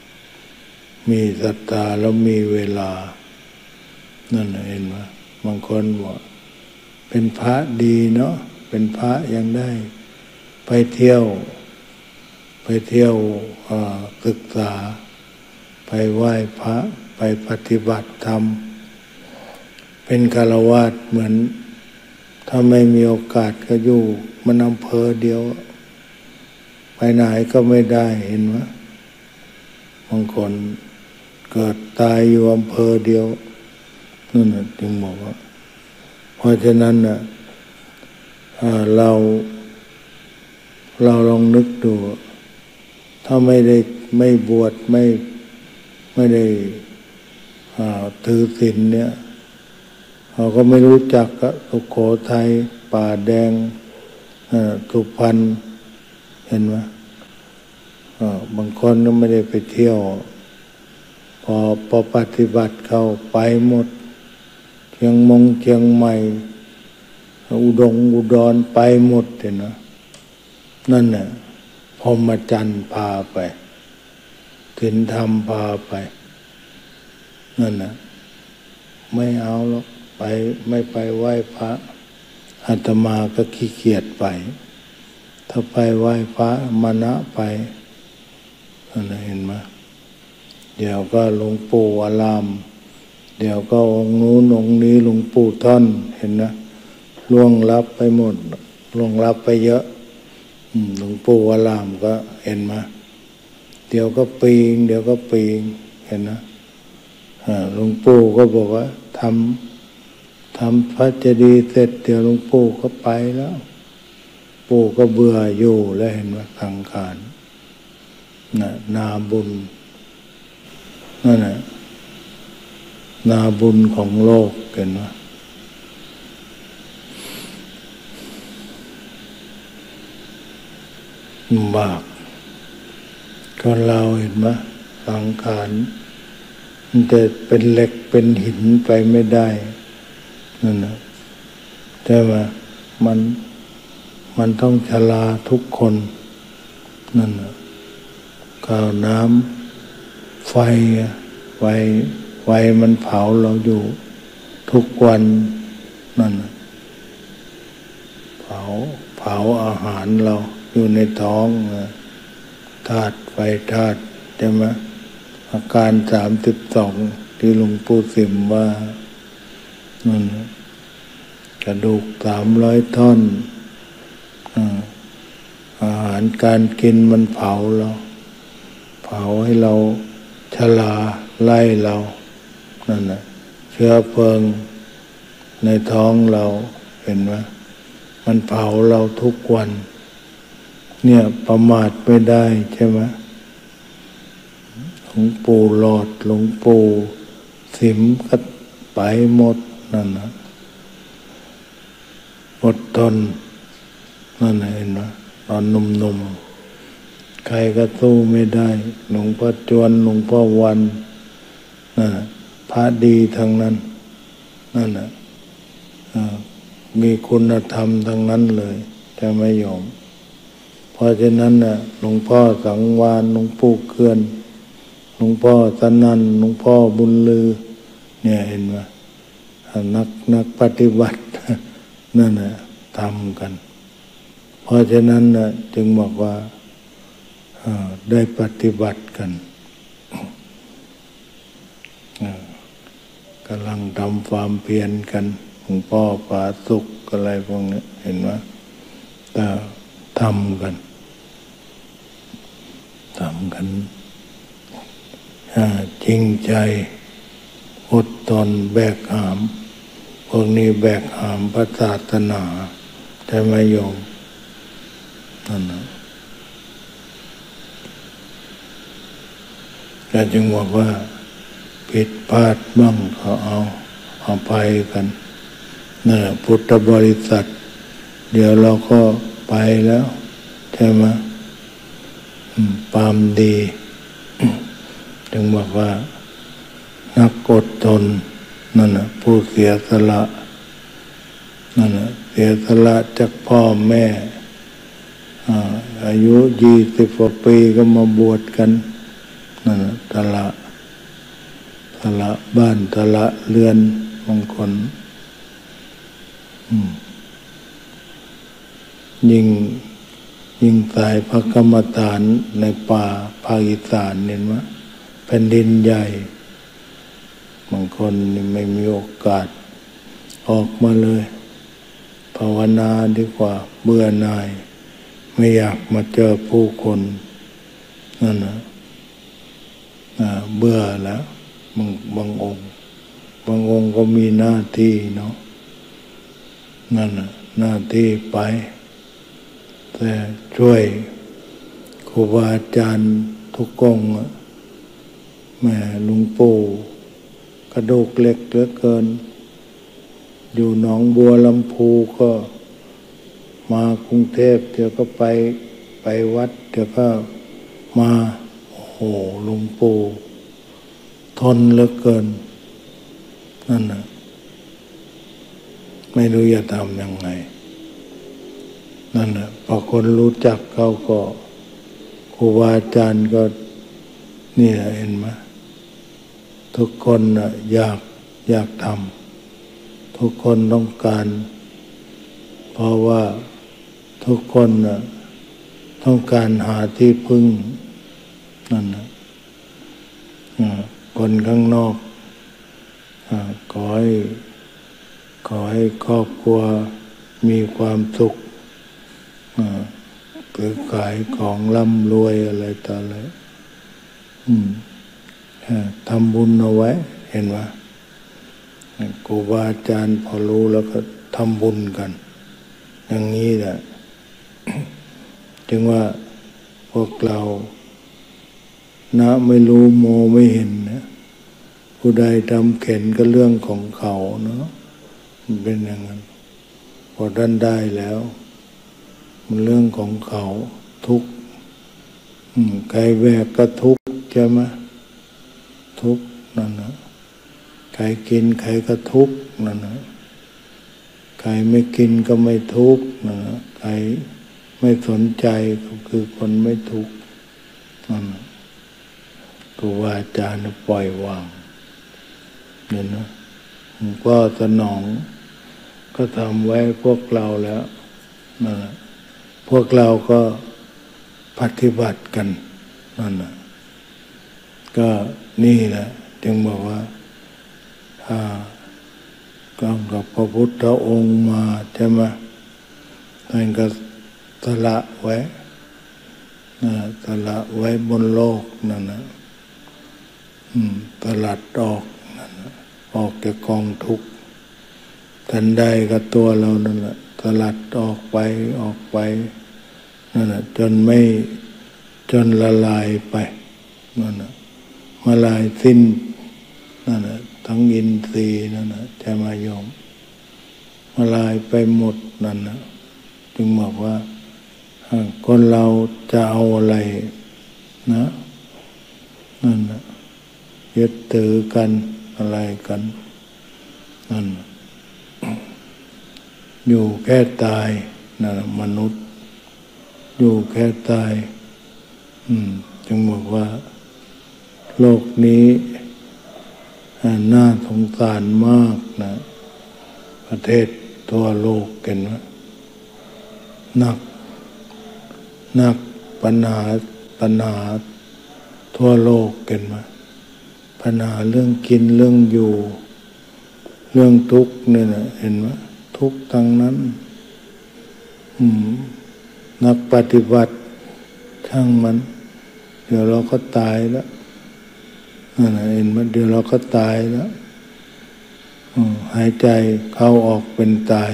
แล้วมีเวลานั่นน่ะเห็นไหมบางคนบอกเป็นพระดีเนาะเป็นพระยังได้ไปเที่ยวศึกษาไปไหว้พระไปปฏิบัติธรรมเป็นฆราวาสเหมือนถ้าไม่มีโอกาสก็อยู่มันอำเภอเดียวไปไหนก็ไม่ได้เห็นไหมบางคนเกิดตายอยู่อำเภอเดียวนั่นน่ะจึงบอกว่าเพราะฉะนั้นน่ะเราลองนึกดูถ้าไม่บวชไม่ได้ถือศีลเนี่ยเราก็ไม่รู้จักสุโขทัยป่าแดงสุพรรณเห็นไหมบางคนก็ไม่ได้ไปเที่ยวพอปฏิบัติเข้าไปหมดเชียงใหม่อุดรไปหมดเห็นไหมนั่นน่ะพรหมจรรย์พาไปศีลธรรมพาไปนั่นน่ะไม่เอาหรอกไปไม่ไปไหว้พระอาตมาก็ขี้เกียจไปถ้าไปไหว้พระมานะไปนั่นน่ะเห็นไหมเดี๋ยวก็หลวงปู่อารามเดี๋ยวก็องค์นู้นองค์นี้หลวงปู่ท่านเห็นนะล่วงลับไปหมดล่วงลับไปเยอะหลวงปู่อารามก็เห็นไหมเดี๋ยวก็ปีงเห็นนะหลวงปู่ก็บอกว่าทำพระเจดีย์เสร็จเดี๋ยวหลวงปู่ก็ไปแล้วปู่ก็เบื่ออยู่แล้วเห็นว่าสังขารนาบุญนั่นแหละนาบุญของโลกเห็นไหมบาปก็เราเห็นไหมสังขารมันจะเป็นเหล็กเป็นหินไปไม่ได้นั่นนะใช่ไหมมันต้องชราทุกคนนั่นนะข้าวน้ำไฟมันเผาเราอยู่ทุกวันนั่นนะเผาอาหารเราอยู่ในท้องธาตุไฟธาตุใช่ไหมอาการ32ที่หลวงปู่สิมว่านั่นกระดูก300 ท่อนอาหารการกินมันเผาเราเผาให้เราชราไล่เรานั่นน่ะเชื้อเพลิงในท้องเราเห็นไหมมันเผาเราทุกวันเนี่ยประมาทไม่ได้ใช่ไหมหลวงปู่หลอดหลวงปู่สิมก็ไปหมดนั่นนะอดทนนั่นเห็นไหมตอนหนุ่มๆใครก็สู้ไม่ได้หลวงพ่อจวนหลวงพ่อวันนั่นพระดีทั้งนั้นนั่นมีคุณธรรมทั้งนั้นเลยจะไม่ยอมเพราะฉะนั้นหลวงพ่อสังวานหลวงปู่เขื่อนหลวงพ่อสนั่นหลวงพ่อบุญลือเนี่ยเห็นไหมนักปฏิบัตินั่นทำกันเพราะฉะนั้นจึงบอกว่าได้ปฏิบัติกันกำลังทำความเพียรกันหลวงพ่อผาสุกอะไรพวกนี้เห็นไหมแต่ทำกันจริงใจอดทนแบกหามพวกนี้แบกหามพระศาสนาแต่ไม่ยอมนั่นนะก็จึงบอกว่าผิดพลาดบ้างเขาเอาอภัยกันนั่นแหละพุทธบริษัทเดี๋ยวเราก็ไปแล้วใช่ไหมความดีจึงบอกว่านักอดทนนั่นน่ะผู้เสียสละนั่นน่ะเสียสละจากพ่อแม่อายุ20 กว่าปีก็มาบวชกันนั่นน่ะสละบ้านสละเรือนบางคนยิ่งสายพระกรรมฐานในป่าภาคอีสานเห็นไหมแผ่นดินใหญ่บางคนนี่ไม่มีโอกาสออกมาเลยภาวนาดีกว่าเบื่อหน่ายไม่อยากมาเจอผู้คนนั่นนะเบื่อแล้วบางองค์ก็มีหน้าที่เนาะนั่นนะหน้าที่ไปแต่ช่วยครูบาอาจารย์ทุกองค์แม่หลวงปู่กระดูกเหล็กเหลือเกินอยู่หนองบัวลำพูก็มากรุงเทพเดี๋ยวก็ไปวัดเดี๋ยวก็มาโอ้โหหลวงปู่ทนเหลือเกินนั่นน่ะไม่รู้จะทำยังไงนั่นน่ะพอคนรู้จักเขาก็ครูบาอาจารย์ก็นี่เห็นไหมทุกคนน่ะอยากทำทุกคนต้องการเพราะว่าทุกคนน่ะต้องการหาที่พึ่งนั่นนะคนข้างนอกขอให้ครอบครัวมีความสุขหรือขายของร่ำรวยอะไรต่ออะไรทำบุญเอาไว้เห็นไหมครูบาอาจารย์พอรู้แล้วก็ทำบุญกันอย่างนี้แหละ จึงว่าพวกเรานะไม่รู้โมไม่เห็นนะผู้ใดทำเข็นก็เรื่องของเขาเนาะมันเป็นอย่างนั้นพอท่านได้แล้วมันเรื่องของเขาทุกข์ใครแบกก็ทุกข์ใช่ไหมทุกข์นั่นนะใครกินใครก็ทุกข์นั่นนะใครไม่กินก็ไม่ทุกข์นั่นนะใครไม่สนใจก็คือคนไม่ทุกข์นั่นนะครูบาอาจารย์ปล่อยวางเนี่ยนะหลวงพ่อสนองก็ทำไว้พวกเราแล้วนั่นแหละพวกเราก็ปฏิบัติกันนั่นแหละก็นี่แหละจึงบอกว่าก็กับพระพุทธองค์มาใช่ไหมท่านก็สละไว้สละไว้บนโลกนั่นนะสลัดออกนั่นนะออกจากกองทุกข์ทันใดกับตัวเรานั่นแหละสลัดออกไปนั่นแหละจนละลายไปนั่นนะละลายสิ้นนั่นนะทั้งอินทรีย์นั่นนะจะมายอมละลายไปหมดนั่นนะจึงบอกว่าคนเราจะเอาอะไรนะนั่นนะยึดถือกันอะไรกันนั่นอยู่แค่ตายนะมนุษย์อยู่แค่ตายจึงบอกว่าโลกนี้น่าสงสารมากนะประเทศทั่วโลกกันว่าหนักปัญหาทั่วโลกกันมาปัญหาเรื่องกินเรื่องอยู่เรื่องทุกข์เนี่ยนะเห็นไหมทุกข์ทั้งนั้นนักปฏิบัติช่างมันเดี๋ยวเราก็ตายแล้วนั่นเห็นไหมเดี๋ยวเราก็ตายแล้วหายใจเข้าออกเป็นตาย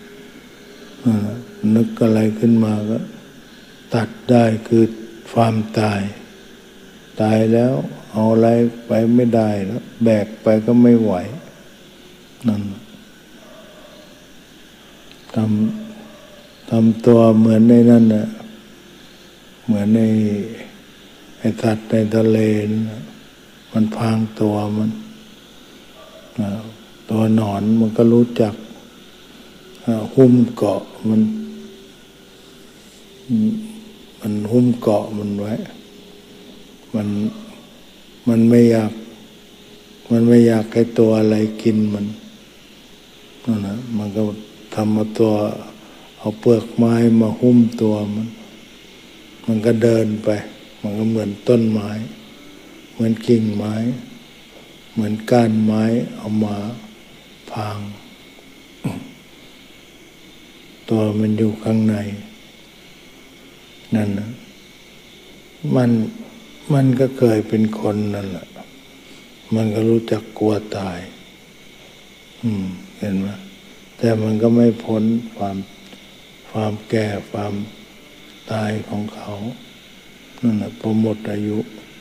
นึกอะไรขึ้นมาก็ตัดได้คือความตายแล้วเอาอะไรไปไม่ได้แล้วแบกไปก็ไม่ไหวนั่นทำตัวเหมือนในนั่นน่ะเหมือนในไอ้สัตว์ในทะเลนะมันพรางตัวมันตัวหนอนมันก็รู้จักหุ้มเกาะมันหุ้มเกาะมันไว้มันไม่อยากให้ตัวอะไรกินมันนั่นนะมันก็ทำเอาเปลือกไม้มาหุ้มตัวมันก็เดินไปมันก็เหมือนต้นไม้เหมือนกิ่งไม้เหมือนก้านไม้เอามาพางตัวมันอยู่ข้างในนั่นนะมันก็เคยเป็นคนนั่นแหละมันก็รู้จักกลัวตายเห็นไหมแต่มันก็ไม่พ้นความแก่ความตายของเขานั่นแหละพอหมดอายุ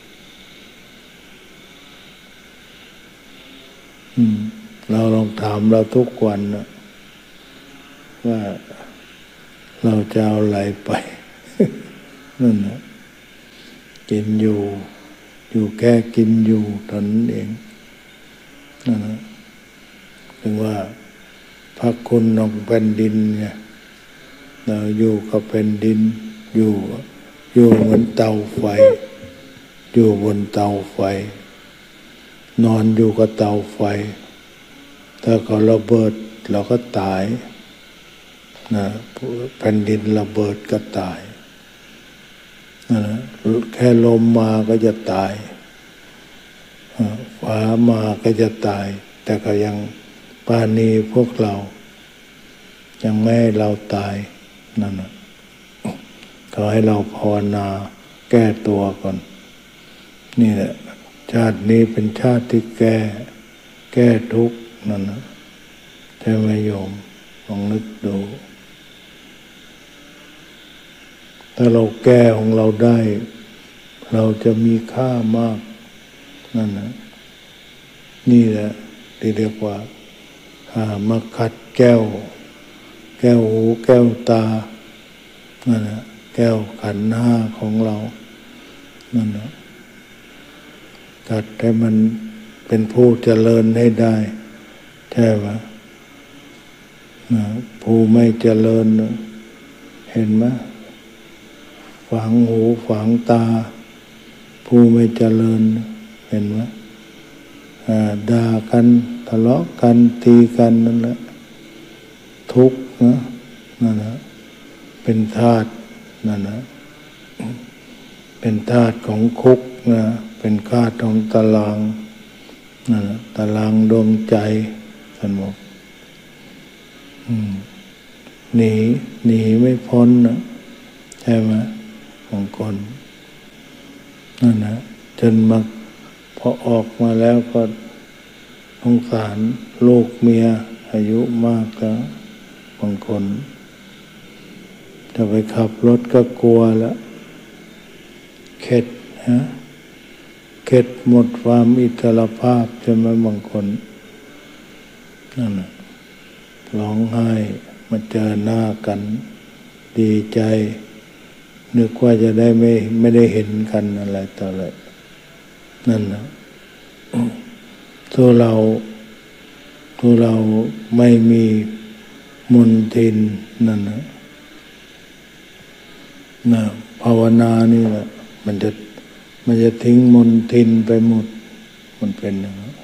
เราลองถามเราทุกวันนะว่าเราจะเอาอะไรไปนั่นนะกินอยู่แค่กินอยู่เท่านั้นเองนั่นนะถึงว่าพระคุณของแผ่นดินไงเราอยู่กับแผ่นดินอยู่เหมือนเตาไฟอยู่บนเตาไฟนอนอยู่กับเตาไฟถ้าเขาระเบิดเราก็ตายนะแผ่นดินระเบิดก็ตายนะแค่ลมมาก็จะตายฟ้ามาก็จะตายแต่ก็ยังปราณีพวกเรายังไม่ให้เราตายนั่นนะขอให้เราภาวนาแก้ตัวก่อนนี่แหละชาตินี้เป็นชาติที่แก้ทุกข์นั่นนะใช่ไหมโยมลองนึกดูถ้าเราแก้ของเราได้เราจะมีค่ามากนั่นนะนี่แหละที่เรียกว่ามาขัดแก้วหูแก้วตานั่นนะแก้วขันธ์ห้าของเรานั่นนะขัดให้มันเป็นผู้เจริญให้ได้ใช่ไหมผู้ไม่เจริญเห็นไหมฝังหูฝังตาผู้ไม่เจริญเห็นไหมด่ากันทะเลาะกันตีกันนั่นแหละทุกข์นะนั่นนะเป็นธาตุนั่นนะเป็นธาตุของคุกนะเป็นธาตุของตารางนั่นนะตารางดวงใจท่านบอกหนีไม่พ้นนะใช่ไหมของคนนั่นนะจนมาพอออกมาแล้วก็สงสารลูกเมียอายุมากแล้วบางคนจะไปขับรถก็กลัวแล้วเข็ดหมดความอิสรภาพใช่ไหมบางคนนั่นน่ะร้องไห้มาเจอหน้ากันดีใจนึกว่าจะได้ไม่ได้เห็นกันอะไรต่ออะไรนั่นนะตัวเราไม่มีมนทินนั่นนะภาวนานี่แหละมันจะทิ้งมนทินไปหมดมันเป็นอย่างนั้น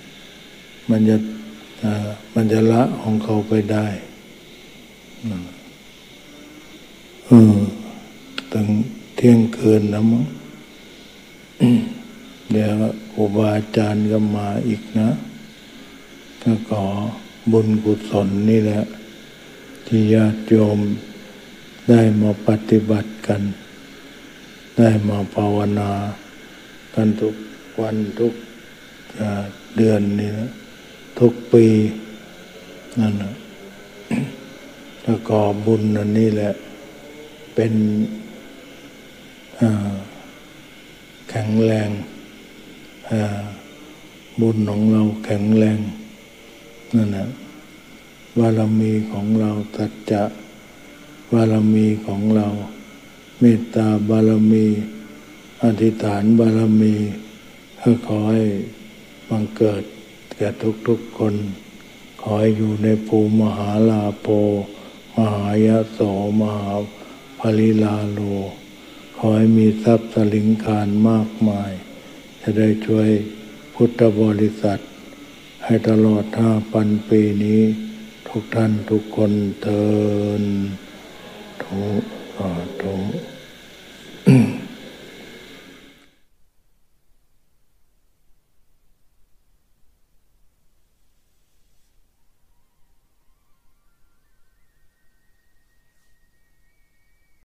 มันจะละของเขาไปได้ถึงเที่ยงคืนนะมั้งเดี๋ยวครูบาอาจารย์ก็มาอีกนะก็ขอบุญกุศลนี่แหละที่ญาติโยมได้มาปฏิบัติกันได้มาภาวนากันทุกวันทุกเดือนนี่นะทุกปีนั่นนะก็ขอบุญอันนี้แหละเป็นแข็งแรงบุญของเราแข็งแรงนั่นนะบารมีของเราสัจจะบารมีของเราเมตตาบารมีอธิษฐานบารมีขอให้บังเกิดแก่ทุกๆคนขอให้อยู่ในภูมิมหาลาโภมหายโสมหาภริลาโลขอให้มีทรัพย์สลิงคารมากมายจะได้ช่วยพุทธบริษัทให้ตลอด5,000 ปีนี้ทุกท่านทุกคนเทอญทุ